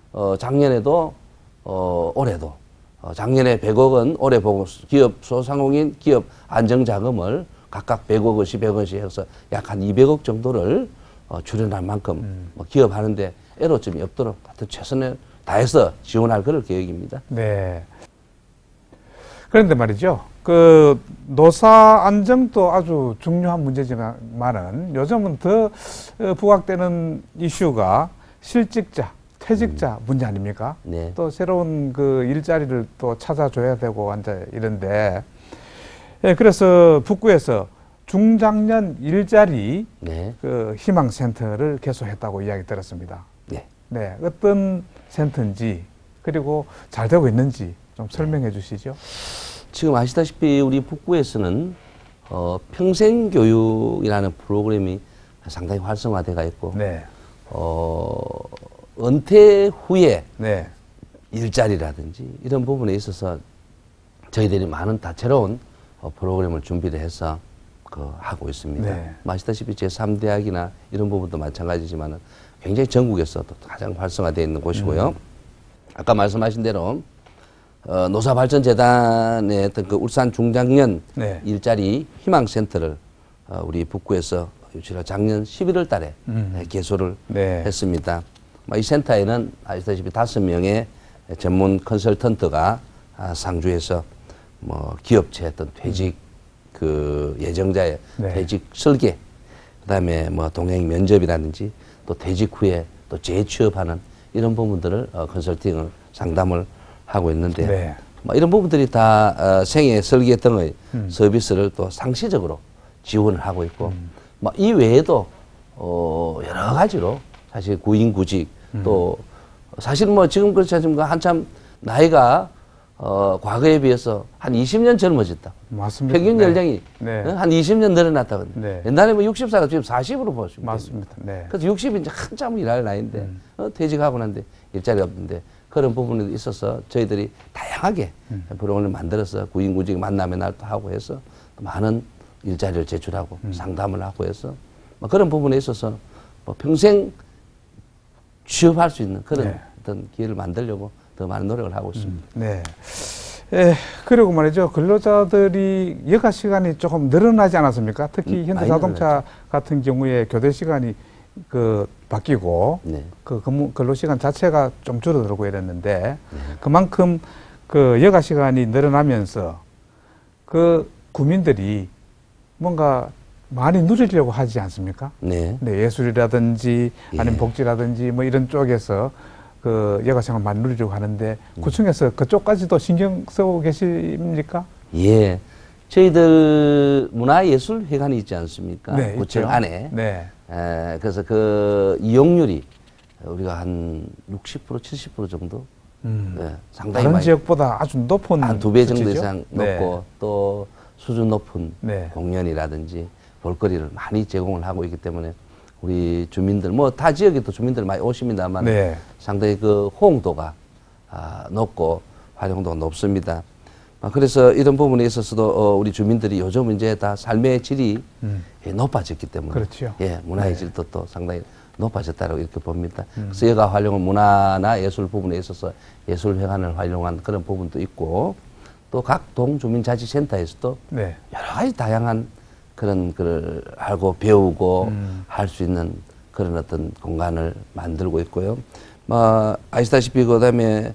작년에도 올해도 작년에 100억 원, 올해 보고 기업 소상공인 기업 안정자금을 각각 100억 원씩 100억 원씩 해서 약 한 200억 정도를 출연할 만큼 뭐 기업하는데 애로점이 없도록 하여튼 최선을 다해서 지원할 그럴 계획입니다. 네. 그런데 말이죠. 그 노사 안정도 아주 중요한 문제지만은 요즘은 더 부각되는 이슈가 실직자, 퇴직자 문제 아닙니까? 네. 또 새로운 그 일자리를 또 찾아줘야 되고 이제 이런데, 예, 그래서 북구에서 중장년 일자리 네. 그 희망센터를 개소했다고 이야기 들었습니다. 네. 네, 어떤 센터인지 그리고 잘 되고 있는지 좀 설명해 주시죠. 지금 아시다시피 우리 북구에서는 평생교육이라는 프로그램이 상당히 활성화되어 있고 네, 은퇴 후에 네, 일자리라든지 이런 부분에 있어서 저희들이 많은 다채로운 프로그램을 준비를 해서 하고 있습니다. 네. 아시다시피 제3대학이나 이런 부분도 마찬가지지만 굉장히 전국에서도 가장 활성화되어 있는 곳이고요. 아까 말씀하신 대로 노사발전재단의 어떤 그 울산 중장년 네. 일자리 희망센터를 우리 북구에서 작년 11월 달에 개소를 네. 했습니다. 이 센터에는 아시다시피 5명의 전문 컨설턴트가 상주해서 뭐 기업체 어떤 퇴직 그 예정자의 네. 퇴직 설계, 그다음에 뭐 동행 면접이라든지 또 퇴직 후에 또 재취업하는 이런 부분들을 컨설팅을 상담을 하고 있는데 네. 뭐 이런 부분들이 다 생애 설계 등의 서비스를 또 상시적으로 지원을 하고 있고 뭐 이 외에도 여러 가지로 사실 구인구직 또 사실 뭐 지금 그렇지 않습니까? 한참 나이가 과거에 비해서 한 20년 젊어졌다. 맞습니다. 평균 네. 연령이 네. 한 20년 늘어났다거든요. 네. 옛날에 뭐 60살가 지금 40으로 보시면 맞습니다. 네. 그래서 60이 이제 한참 일할 나이인데 퇴직하고 난데 일자리가 없는데 그런 부분에 있어서 저희들이 다양하게 프로그램을 만들어서 구인구직 만남의 날도 하고 해서 많은 일자리를 제출하고 상담을 하고 해서 뭐 그런 부분에 있어서 뭐 평생 취업할 수 있는 그런 네. 어떤 기회를 만들려고 더 많은 노력을 하고 있습니다. 네. 예, 그리고 말이죠. 근로자들이 여가 시간이 조금 늘어나지 않았습니까? 특히 현대자동차 같은 경우에 교대 시간이 바뀌고 네. 근로 시간 자체가 좀 줄어들고 이랬는데 그만큼 그 여가 시간이 늘어나면서 그 구민들이 뭔가 많이 누리려고 하지 않습니까? 네. 네, 예술이라든지 아니면 예. 복지라든지 뭐 이런 쪽에서 그 여가 생활 많이 누리려고 하는데 구청에서 그쪽까지도 신경 쓰고 계십니까? 예. 저희들 문화예술회관이 있지 않습니까? 네, 구청 있죠. 안에. 네. 그래서 그 이용률이 우리가 한 60%, 70% 정도 상당히 다른 많이 지역보다 아주 높은 한 2배 정도 수치죠? 이상 네. 높고 또 수준 높은 네. 공연이라든지 볼거리를 많이 제공을 하고 있기 때문에 우리 주민들 뭐 다 지역에도 주민들 많이 오십니다만 네. 상당히 그 호응도가 높고 활용도가 높습니다. 그래서 이런 부분에 있어서도 우리 주민들이 요즘 이제 다 삶의 질이 높아졌기 때문에 그렇죠. 예, 문화의 질도 또 상당히 높아졌다고 이렇게 봅니다. 그래서 여가 활용은 문화나 예술 부분에 있어서 예술회관을 활용한 그런 부분도 있고 또 각 동주민자치센터에서도 네. 여러 가지 다양한 그런 걸 알고 배우고 할 수 있는 그런 어떤 공간을 만들고 있고요. 아시다시피 그다음에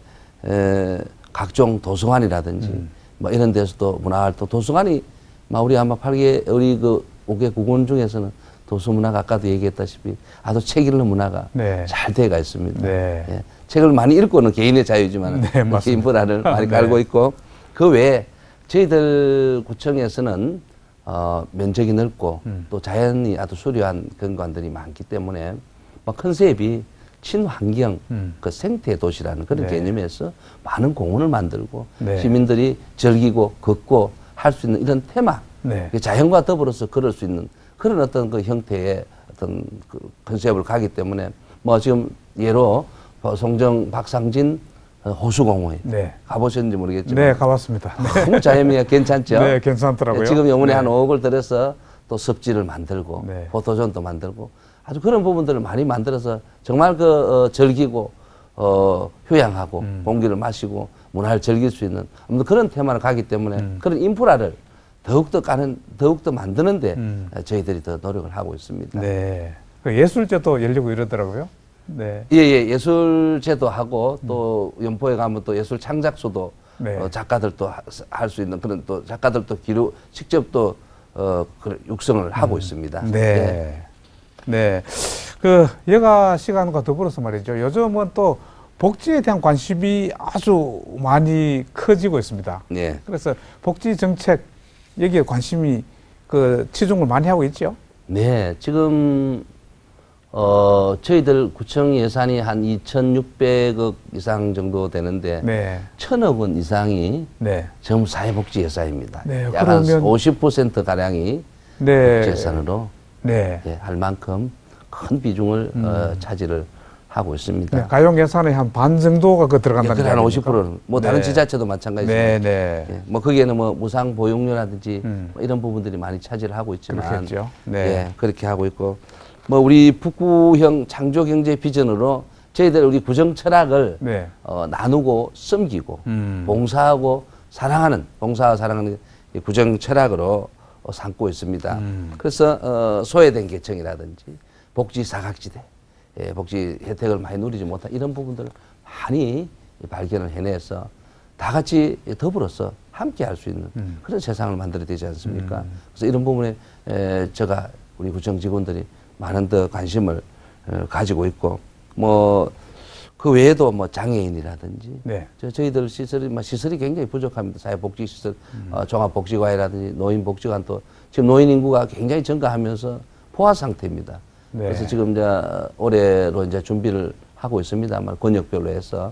각종 도서관이라든지 뭐 이런 데서도 문화활동 도서관이 우리 아마 8개 우리 그 5개 구군 중에서는 도서문화가 아까도 얘기했다시피 아주 책 읽는 문화가 네. 잘 되어가 있습니다. 네. 예, 책을 많이 읽고는 개인의 자유지만 네, 맞습니다. 개인 문화를 많이 네. 깔고 있고 그 외에 저희들 구청에서는 면적이 넓고 또 자연이 아주 수려한 경관들이 많기 때문에 컨셉이 친환경 그 생태 도시라는 그런 네. 개념에서 많은 공원을 만들고 네. 시민들이 즐기고 걷고 할 수 있는 이런 테마 네. 자연과 더불어서 걸을 수 있는 그런 어떤 그 형태의 어떤 그 컨셉을 가기 때문에 지금 예로 송정 박상진 호수공원 네. 가보셨는지 모르겠지만 네, 가봤습니다. 너무 자연미가 괜찮죠? 네, 괜찮더라고요. 지금 요번에 네. 한 5억을 들여서 또 습지를 만들고 네. 포토존도 만들고 아주 그런 부분들을 많이 만들어서 정말 즐기고 휴양하고 공기를 마시고 문화를 즐길 수 있는 아무튼 그런 테마를 가기 때문에 그런 인프라를 더욱더 만드는데 저희들이 더 노력을 하고 있습니다. 네. 그 예술제도 열리고 이러더라고요. 네. 예, 예술제도 하고 또 연포에 가면 또 예술 창작소도 네. 작가들도 할 수 있는 그런 또 작가들도 직접 또 그런 육성을 하고 있습니다. 네. 예. 네. 그 여가 시간과 더불어서 말이죠. 요즘은 또 복지에 대한 관심이 아주 많이 커지고 있습니다. 예. 그래서 복지 정책 여기에 관심이 그 치중을 많이 하고 있죠. 네, 지금 저희들 구청 예산이 한 2,600억 이상 정도 되는데 네. 1,000억 원 이상이 네. 전부 사회복지 예산입니다. 네, 약 한 그러면 50% 가량이 네. 복지 예산으로 네. 예, 할 만큼 큰 비중을 차지를 하고 있습니다. 네. 가용 예산의 한 반 정도가 그 들어간다는 한 이야기입니까? 50%는 뭐 다른 네. 지자체도 마찬가지입니다. 네, 네. 예, 뭐 거기에는 뭐 무상 보육료라든지 뭐 이런 부분들이 많이 차지를 하고 있지만 그렇겠죠. 네. 예, 그렇게 하고 있고 뭐 우리 북구형 창조 경제 비전으로 저희들 우리 구정 철학을 네. 나누고 섬기고 봉사하고 사랑하는 이 구정 철학으로 삼고 있습니다. 그래서 소외된 계층이라든지 복지 사각지대, 예, 복지 혜택을 많이 누리지 못한 이런 부분들을 많이 발견을 해내서 다 같이 더불어서 함께 할 수 있는 그런 세상을 만들어야 되지 않습니까? 그래서 이런 부분에 제가 우리 구청 직원들이 많은 더 관심을 가지고 있고 뭐 그 외에도 뭐 장애인이라든지 네. 저희들 시설이 굉장히 부족합니다. 사회복지시설, 종합복지관이라든지 노인복지관 또 지금 노인 인구가 굉장히 증가하면서 포화 상태입니다. 네. 그래서 지금 이제 올해로 이제 준비를 하고 있습니다만 권역별로 해서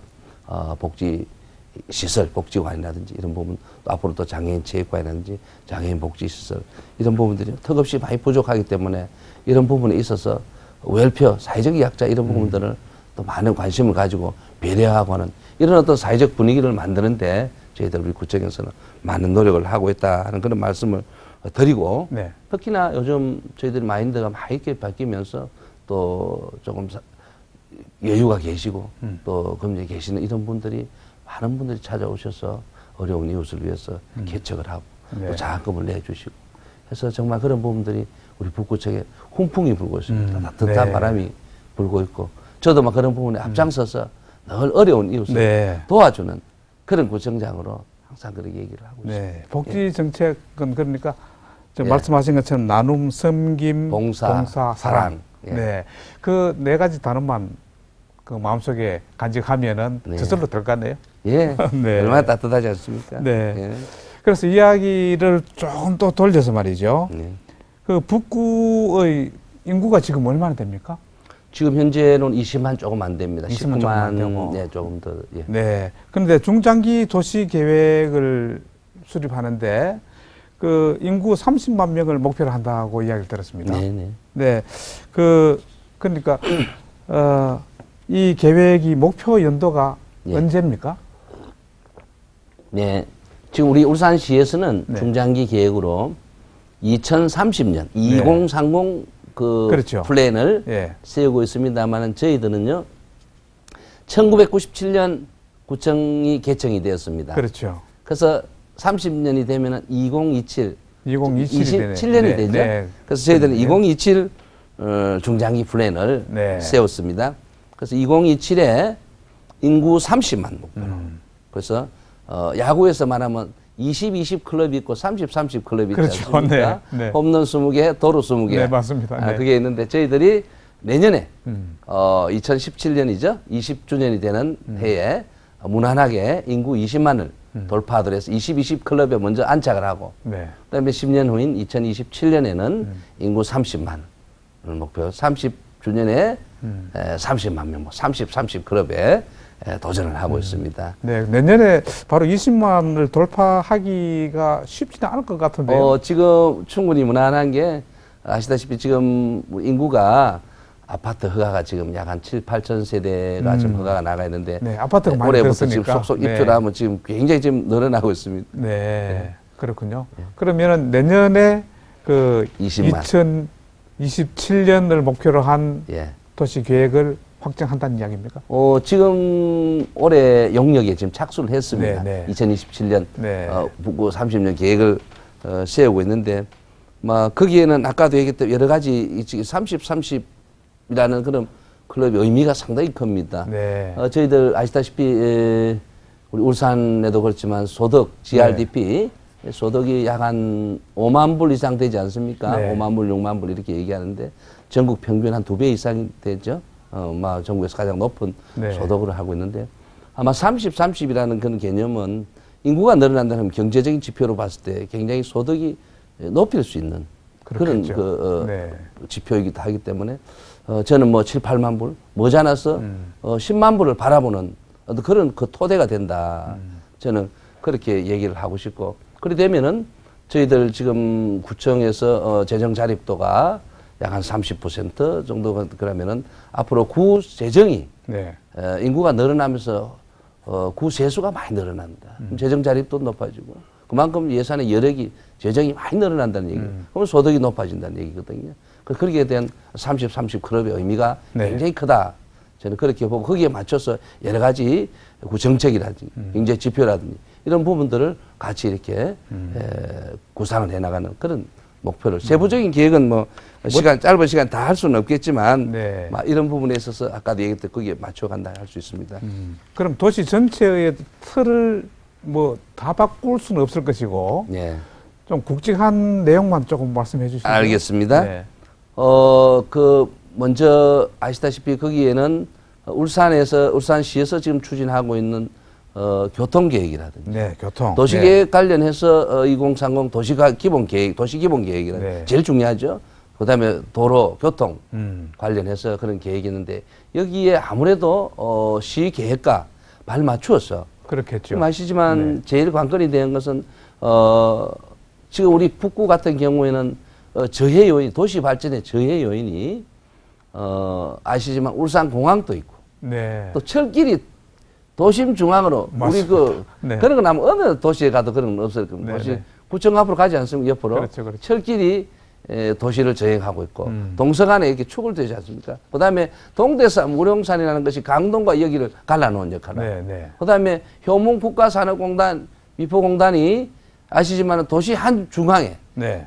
복지시설, 복지관이라든지 이런 부분 또 앞으로 또 장애인 체육관이라든지 장애인 복지시설 이런 부분들이 턱없이 많이 부족하기 때문에 이런 부분에 있어서 웰페어, 사회적 약자 이런 부분들을 또 많은 관심을 가지고 배려하고 하는 이런 어떤 사회적 분위기를 만드는데 저희들 우리 구청에서는 많은 노력을 하고 있다 하는 그런 말씀을 드리고 네. 특히나 요즘 저희들이 마인드가 많이 이렇게 바뀌면서 또 조금 여유가 계시고 또 금전이 계시는 이런 분들이 많은 분들이 찾아오셔서 어려운 이웃을 위해서 개척을 하고 네. 또 자금을 내주시고 해서 정말 그런 부분들이 우리 북구청에 훈풍이 불고 있습니다. 따뜻한 네. 바람이 불고 있고 저도 막 그런 부분에 앞장서서 늘 어려운 이웃을 네. 도와주는 그런 구청장으로 항상 그렇게 얘기를 하고 있습니다. 네. 복지 정책은 그러니까 예. 말씀하신 것처럼 나눔, 섬김, 봉사, 사랑. 예. 네. 그 네 가지 단어만 그 마음속에 간직하면은 네. 저절로 될 것 같네요. 예, 네. 얼마나 따뜻하지 않습니까? 네. 예. 그래서 이야기를 조금 또 돌려서 말이죠. 예. 그 북구의 인구가 지금 얼마나 됩니까? 지금 현재는 20만 조금 안 됩니다. 20만 조금 안 되고. 네, 조금 더. 예. 네. 그런데 중장기 도시 계획을 수립하는데 그 인구 30만 명을 목표로 한다고 이야기를 들었습니다. 네, 네. 네. 그러니까 이 계획이 목표 연도가 예. 언제입니까? 네. 지금 우리 울산시에서는 네. 중장기 계획으로 2030년 2030 그 그렇죠. 플랜을 예. 세우고 있습니다만은 저희들은요 1997년 구청이 개청이 되었습니다. 그렇죠. 그래서 30년이 되면은 2027 2027이 27년이 네, 되죠. 네. 그래서 저희들은 그렇네요. 2027 중장기 플랜을 네. 세웠습니다. 그래서 2027에 인구 30만 목표로. 그래서 야구에서 말하면 20 클럽이 있고 30 클럽이 있지 그렇죠. 않습니까? 네, 네. 홈런 20개, 도루 20개. 네, 맞습니다. 네. 그게 있는데 저희들이 내년에 2017년이죠. 20주년이 되는 해에 무난하게 인구 20만을 돌파하도록 해서 20 클럽에 먼저 안착을 하고 네. 그다음에 10년 후인 2027년에는 인구 30만을 목표 30주년에 30만 명, 30 클럽에 도전을 하고 있습니다. 네, 내년에 바로 20만을 돌파하기가 쉽지는 않을 것 같은데요. 지금 충분히 무난한 게 아시다시피 지금 인구가 아파트 허가가 지금 약 한 7,8천 세대가 지금 허가가 나가 있는데 네, 아파트가 많이 올해부터 지금 들었으니까. 속속 네. 입주하면 지금 굉장히 지금 늘어나고 있습니다. 네, 그렇군요. 그러면은 내년에 그 20만. 2027년을 목표로 한 예. 도시 계획을 확정한다는 이야기입니까? 지금 올해 용역에 지금 착수를 했습니다. 네, 네. 2027년 네. 북구 30년 계획을 세우고 있는데, 거기에는 아까도 얘기했던 여러 가지 30, 30이라는 그런 클럽의 의미가 상당히 큽니다. 네. 저희들 아시다시피 우리 울산에도 그렇지만 소득 GRDP 소득이 약 한 5만 불 이상 되지 않습니까? 네. 5만 불, 6만 불 이렇게 얘기하는데 전국 평균 한 2배 이상이 되죠. 전국에서 가장 높은 네. 소득을 하고 있는데 아마 30, 30이라는 그런 개념은 인구가 늘어난다는 경제적인 지표로 봤을 때 굉장히 소득이 높일 수 있는 그렇겠죠. 그런 네. 지표이기도 하기 때문에 저는 뭐 7, 8만 불 모자라서 10만 불을 바라보는 어떤 그런 그 토대가 된다. 저는 그렇게 얘기를 하고 싶고 그렇게 되면은 저희들 지금 구청에서 재정 자립도가 약 한 30% 정도 그러면은 앞으로 구 재정이 네. 인구가 늘어나면서 구 세수가 많이 늘어난다. 그럼 재정 자립도 높아지고 그만큼 예산의 여력이 재정이 많이 늘어난다는 얘기예요. 그럼 소득이 높아진다는 얘기거든요. 그렇게 된 30, 30 클럽의 의미가 네. 굉장히 크다. 저는 그렇게 보고 거기에 맞춰서 여러 가지 정책이라든지 경제 지표라든지 이런 부분들을 같이 이렇게 구상을 해나가는 그런 목표를 세부적인 계획은 짧은 시간 다 할 수는 없겠지만 네. 이런 부분에 있어서 아까도 얘기했던 거기에 맞춰간다 할 수 있습니다. 그럼 도시 전체의 틀을 다 바꿀 수는 없을 것이고 네. 좀 굵직한 내용만 조금 말씀해 주시죠. 알겠습니다. 네. 먼저 아시다시피 거기에는 울산시에서 지금 추진하고 있는 교통계획이라든지 네, 교통. 도시계획 관련해서 2030 도시기본계획이라든지 네. 제일 중요하죠. 그 다음에 도로, 교통 네. 관련해서 그런 계획이 있는데 여기에 아무래도 시계획과 발맞추어서 그렇겠죠. 지금 아시지만 네. 제일 관건이 된 것은 지금 우리 북구 같은 경우에는 저해 요인, 도시 발전의 저해 요인이 아시지만 울산공항도 있고 네. 또 철길이 도심 중앙으로 맞습니다. 우리 네. 그런 건 아무 어느 도시에 가도 그런 건 없을 겁니다. 네, 도시 네. 구청 앞으로 가지 않습니까? 옆으로 그렇죠, 그렇죠. 철길이 도시를 저행하고 있고 동서간에 이렇게 축을 되지 않습니까? 그다음에 동대산 무령산이라는 것이 강동과 여기를 갈라놓은 역할을. 네, 네. 그다음에 효문 국가산업공단 미포공단이 아시지만 도시 한 중앙에 네.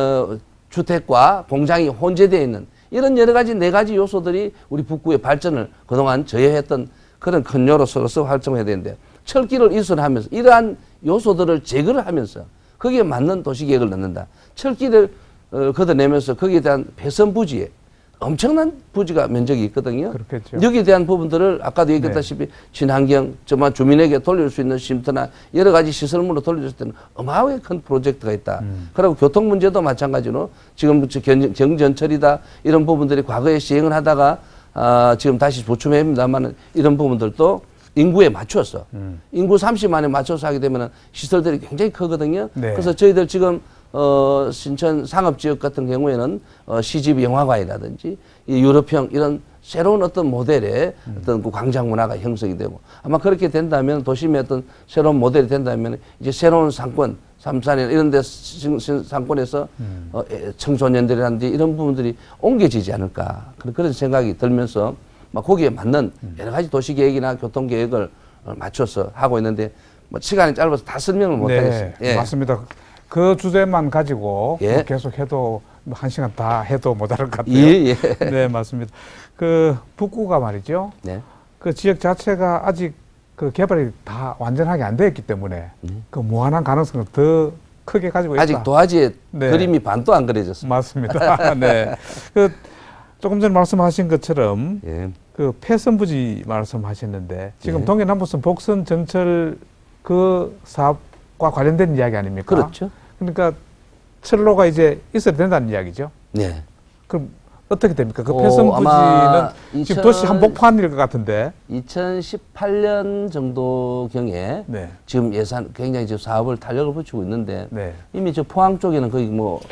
주택과 공장이 혼재되어 있는 이런 여러 가지 네 가지 요소들이 우리 북구의 발전을 그동안 저해했던 그런 큰 요소로서 활동해야 되는데 철길을 일선하면서 이러한 요소들을 제거를 하면서 거기에 맞는 도시계획을 넣는다. 철길을 걷어내면서 거기에 대한 배선 부지에 엄청난 부지가 면적이 있거든요. 그렇겠죠. 여기에 대한 부분들을 아까도 얘기했다시피 친환경, 정말 주민에게 돌릴 수 있는 쉼터나 여러 가지 시설물로 돌려줄 때는 어마어마하게 큰 프로젝트가 있다. 그리고 교통 문제도 마찬가지로 지금 경전철이다 이런 부분들이 과거에 시행을 하다가 지금 다시 보충해입니다만 이런 부분들도 인구에 맞춰서 인구 30만에 맞춰서 하게 되면 시설들이 굉장히 크거든요. 네. 그래서 저희들 지금 신천 상업지역 같은 경우에는 CGV 영화관이라든지 이 유럽형 이런 새로운 어떤 모델의 어떤 그 광장 문화가 형성이 되고 아마 그렇게 된다면 도심의 어떤 새로운 모델이 된다면 이제 새로운 상권, 삼산이나 이런 데 상권에서 청소년들이라든지 이런 부분들이 옮겨지지 않을까 그런 생각이 들면서 막 거기에 맞는 여러 가지 도시계획이나 교통계획을 맞춰서 하고 있는데 시간이 짧아서 다 설명을 못하겠습니다. 네, 맞습니다. 그 주제만 가지고 예. 계속 해도 1시간 다 해도 모자랄 것 같아요. 예. 네, 맞습니다. 그 북구가 말이죠. 네. 그 지역 자체가 아직 그 개발이 다 완전하게 안 되었기 때문에 그 무한한 가능성을 더 크게 가지고 있다. 아직 도화지에 네. 그림이 반도 안 그려졌습니다. 맞습니다. 네. 그 조금 전에 말씀하신 것처럼 예. 그 폐선부지 말씀하셨는데 지금 예. 동해남북선 복선 전철 그 사업과 관련된 이야기 아닙니까? 그렇죠. 그러니까 철로가 이제 있어야 된다는 이야기죠. 네. 그럼 어떻게 됩니까? 그 아마 폐선부지는 지금 도시 한복판일 것 같은데. 2018년 정도경에 네. 지금 예산 굉장히 지금 사업을 탄력을 붙이고 있는데 네. 이미 저 포항 쪽에는 거의 뭐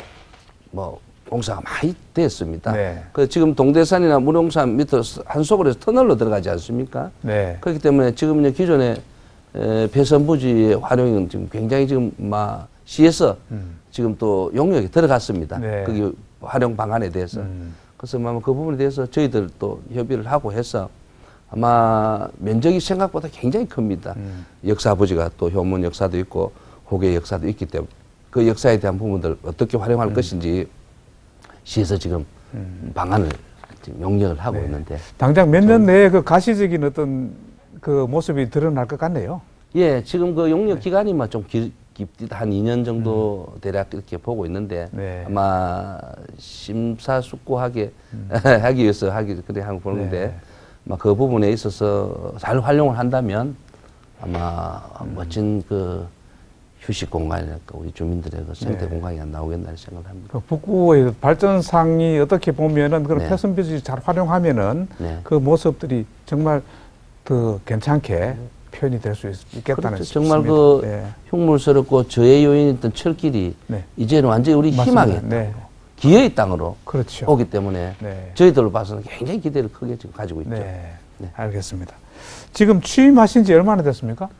공사가 많이 됐습니다. 네. 그 지금 동대산이나 무룡산 밑으로 한속으로 해서 터널로 들어가지 않습니까? 네. 그렇기 때문에 지금 이제 기존의 폐선부지의 활용은 지금 굉장히 지금 시에서 지금 또 용역에 들어갔습니다. 네. 거기 활용 방안에 대해서. 그래서 아마 그 부분에 대해서 저희들도 협의를 하고 해서 아마 면적이 생각보다 굉장히 큽니다. 역사 부지가 또 효문 역사도 있고 호계 역사도 있기 때문에 그 역사에 대한 부분들 어떻게 활용할 것인지 시에서 지금 방안을 지금 용역을 하고 네. 있는데 당장 몇 년 내에 그 가시적인 어떤 그 모습이 드러날 것 같네요. 예, 지금 그 용역 기간이 좀 깊다 한 2년 정도 대략 이렇게 보고 있는데 네. 아마 심사숙고하게 하기 위해서 그래 하고 보는데 네. 아마 그 부분에 있어서 잘 활용을 한다면 아마 멋진 그 휴식 공간이랄까 우리 주민들의 그 생태 네. 공간이 안 나오겠나 생각을 합니다. 그 북구의 발전상이 어떻게 보면은 그런 네. 패션뷰지 잘 활용하면은 네. 그 모습들이 정말 더 괜찮게 표현이 될 수 있겠다는 그렇죠. 정말 싶습니다. 그 네. 흉물스럽고 저해 요인이었던 철길이 네. 이제는 완전히 우리 맞습니다. 희망의 땅으로 네. 기회의 땅으로 그렇죠. 오기 때문에 네. 저희들로 봐서는 굉장히 기대를 크게 지금 가지고 있죠. 네. 네. 알겠습니다. 지금 취임하신 지 얼마나 됐습니까?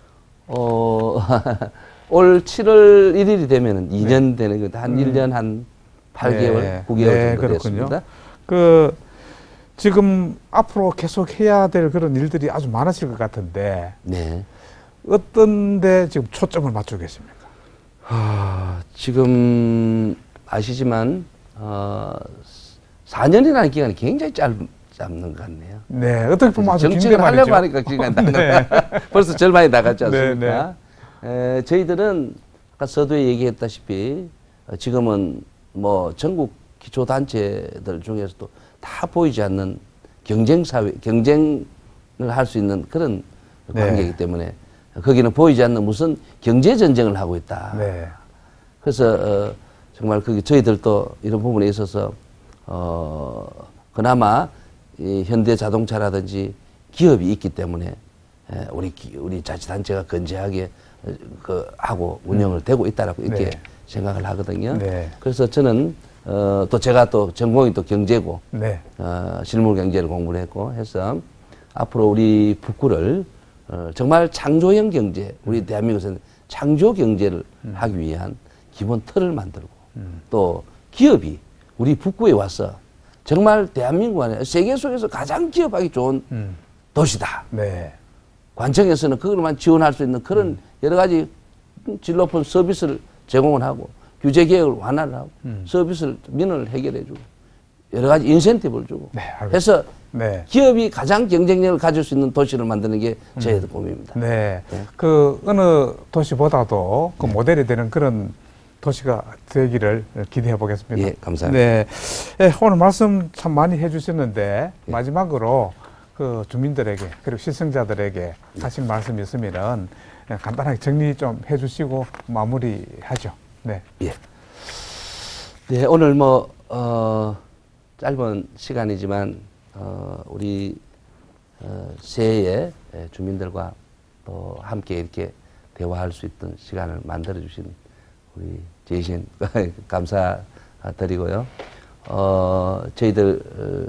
올 7월 1일이 되면은 2년 되는 거, 한 1년 한 8개월, 네. 9개월 네, 정도 그렇군요. 됐습니다. 그 지금 앞으로 계속 해야 될 그런 일들이 아주 많으실 것 같은데 네. 어떤 데 지금 초점을 맞추고 계십니까? 지금 아시지만 4년이라는 기간이 굉장히 짧는 것 같네요. 네, 어떻게 보면 아주 긴데 정치를 말이죠. 하려고 하니까 기간이 네. 벌써 절반이 나갔지 네, 않습니까? 저희들은 아까 서두에 얘기했다시피 지금은 뭐 전국 기초단체들 중에서도 다 보이지 않는 경쟁사회, 경쟁을 할 수 있는 그런 네. 관계이기 때문에 거기는 보이지 않는 무슨 경제전쟁을 하고 있다. 네. 그래서 정말 그게 저희들도 이런 부분에 있어서 그나마 이 현대자동차라든지 기업이 있기 때문에 우리 자치단체가 건재하게 하고 운영을 되고 있다라고 이렇게 네. 생각을 하거든요. 네. 그래서 저는 또 제가 또 전공이 또 경제고 네. 실물 경제를 공부를 했고 해서 앞으로 우리 북구를 정말 창조형 경제, 우리 대한민국에서는 창조 경제를 하기 위한 기본 틀을 만들고 또 기업이 우리 북구에 와서 정말 대한민국 안에 세계 속에서 가장 기업하기 좋은 도시다. 네. 관청에서는 그걸만 지원할 수 있는 그런 여러 가지 질 높은 서비스를 제공을 하고 규제 개혁을 완화를 하고 서비스를 민원을 해결해 주고 여러 가지 인센티브를 주고 네, 알겠습니다. 해서 네. 기업이 가장 경쟁력을 가질 수 있는 도시를 만드는 게 저희의 꿈입니다. 네. 네. 그 어느 도시보다도 그 모델이 되는 그런 도시가 되기를 기대해 보겠습니다. 예, 감사합니다. 네. 네, 오늘 말씀 참 많이 해 주셨는데 마지막으로 그 주민들에게 그리고 시청자들에게 하실 말씀이 있으면은 간단하게 정리 좀 해 주시고 마무리하죠. 네. 예. 네, 오늘 짧은 시간이지만 우리 새해에 주민들과 또 함께 이렇게 대화할 수 있던 시간을 만들어 주신 우리 제이신 감사드리고요. 저희들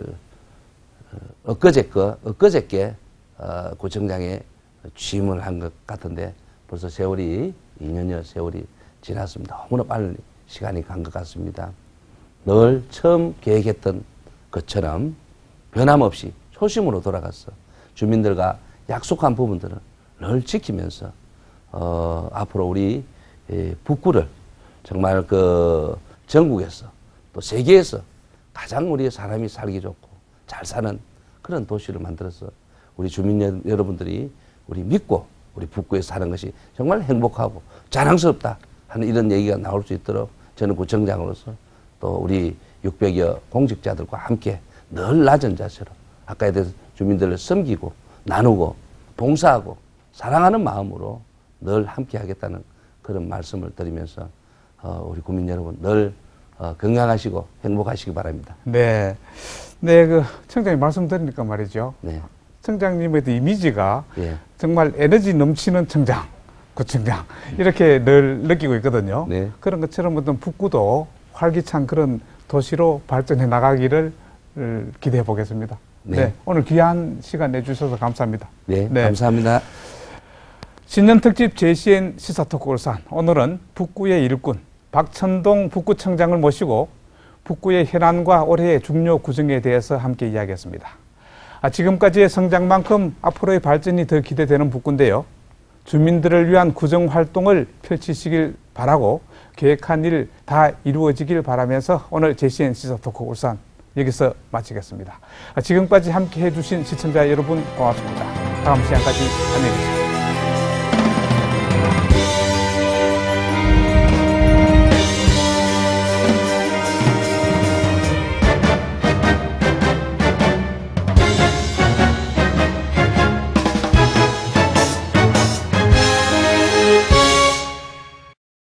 엊그저께 구청장에 취임을 한 것 같은데 벌써 세월이 2년여 세월이 지났습니다. 너무나 빨리 시간이 간 것 같습니다. 늘 처음 계획했던 것처럼 변함없이 초심으로 돌아가서 주민들과 약속한 부분들을 늘 지키면서 앞으로 우리 북구를 정말 그 전국에서 또 세계에서 가장 우리 사람이 살기 좋고 잘 사는 그런 도시를 만들어서 우리 주민 여러분들이 우리 믿고 우리 북구에 사는 것이 정말 행복하고 자랑스럽다 하는 이런 얘기가 나올 수 있도록 저는 구청장으로서 또 우리 600여 공직자들과 함께 늘 낮은 자세로 아까에 대해서 주민들을 섬기고 나누고 봉사하고 사랑하는 마음으로 늘 함께 하겠다는 그런 말씀을 드리면서 우리 국민 여러분 늘 건강하시고 행복하시기 바랍니다. 네. 네, 그 청장님 말씀드리니까 말이죠. 네. 청장님의 이미지가 예. 정말 에너지 넘치는 청장, 구청장 이렇게 늘 느끼고 있거든요. 네. 그런 것처럼 어떤 북구도 활기찬 그런 도시로 발전해 나가기를 기대해 보겠습니다. 네. 네. 오늘 귀한 시간 내주셔서 감사합니다. 네, 네. 감사합니다. 신년 특집 JCN 시사 토크 울산 오늘은 북구의 일꾼 박천동 북구청장을 모시고 북구의 현안과 올해의 중요 구정에 대해서 함께 이야기했습니다. 지금까지의 성장만큼 앞으로의 발전이 더 기대되는 북구인데요. 주민들을 위한 구정 활동을 펼치시길 바라고 계획한 일 다 이루어지길 바라면서 오늘 JCN 시사토크 울산 여기서 마치겠습니다. 지금까지 함께 해주신 시청자 여러분 고맙습니다. 다음 시간까지 안녕히 계십시오.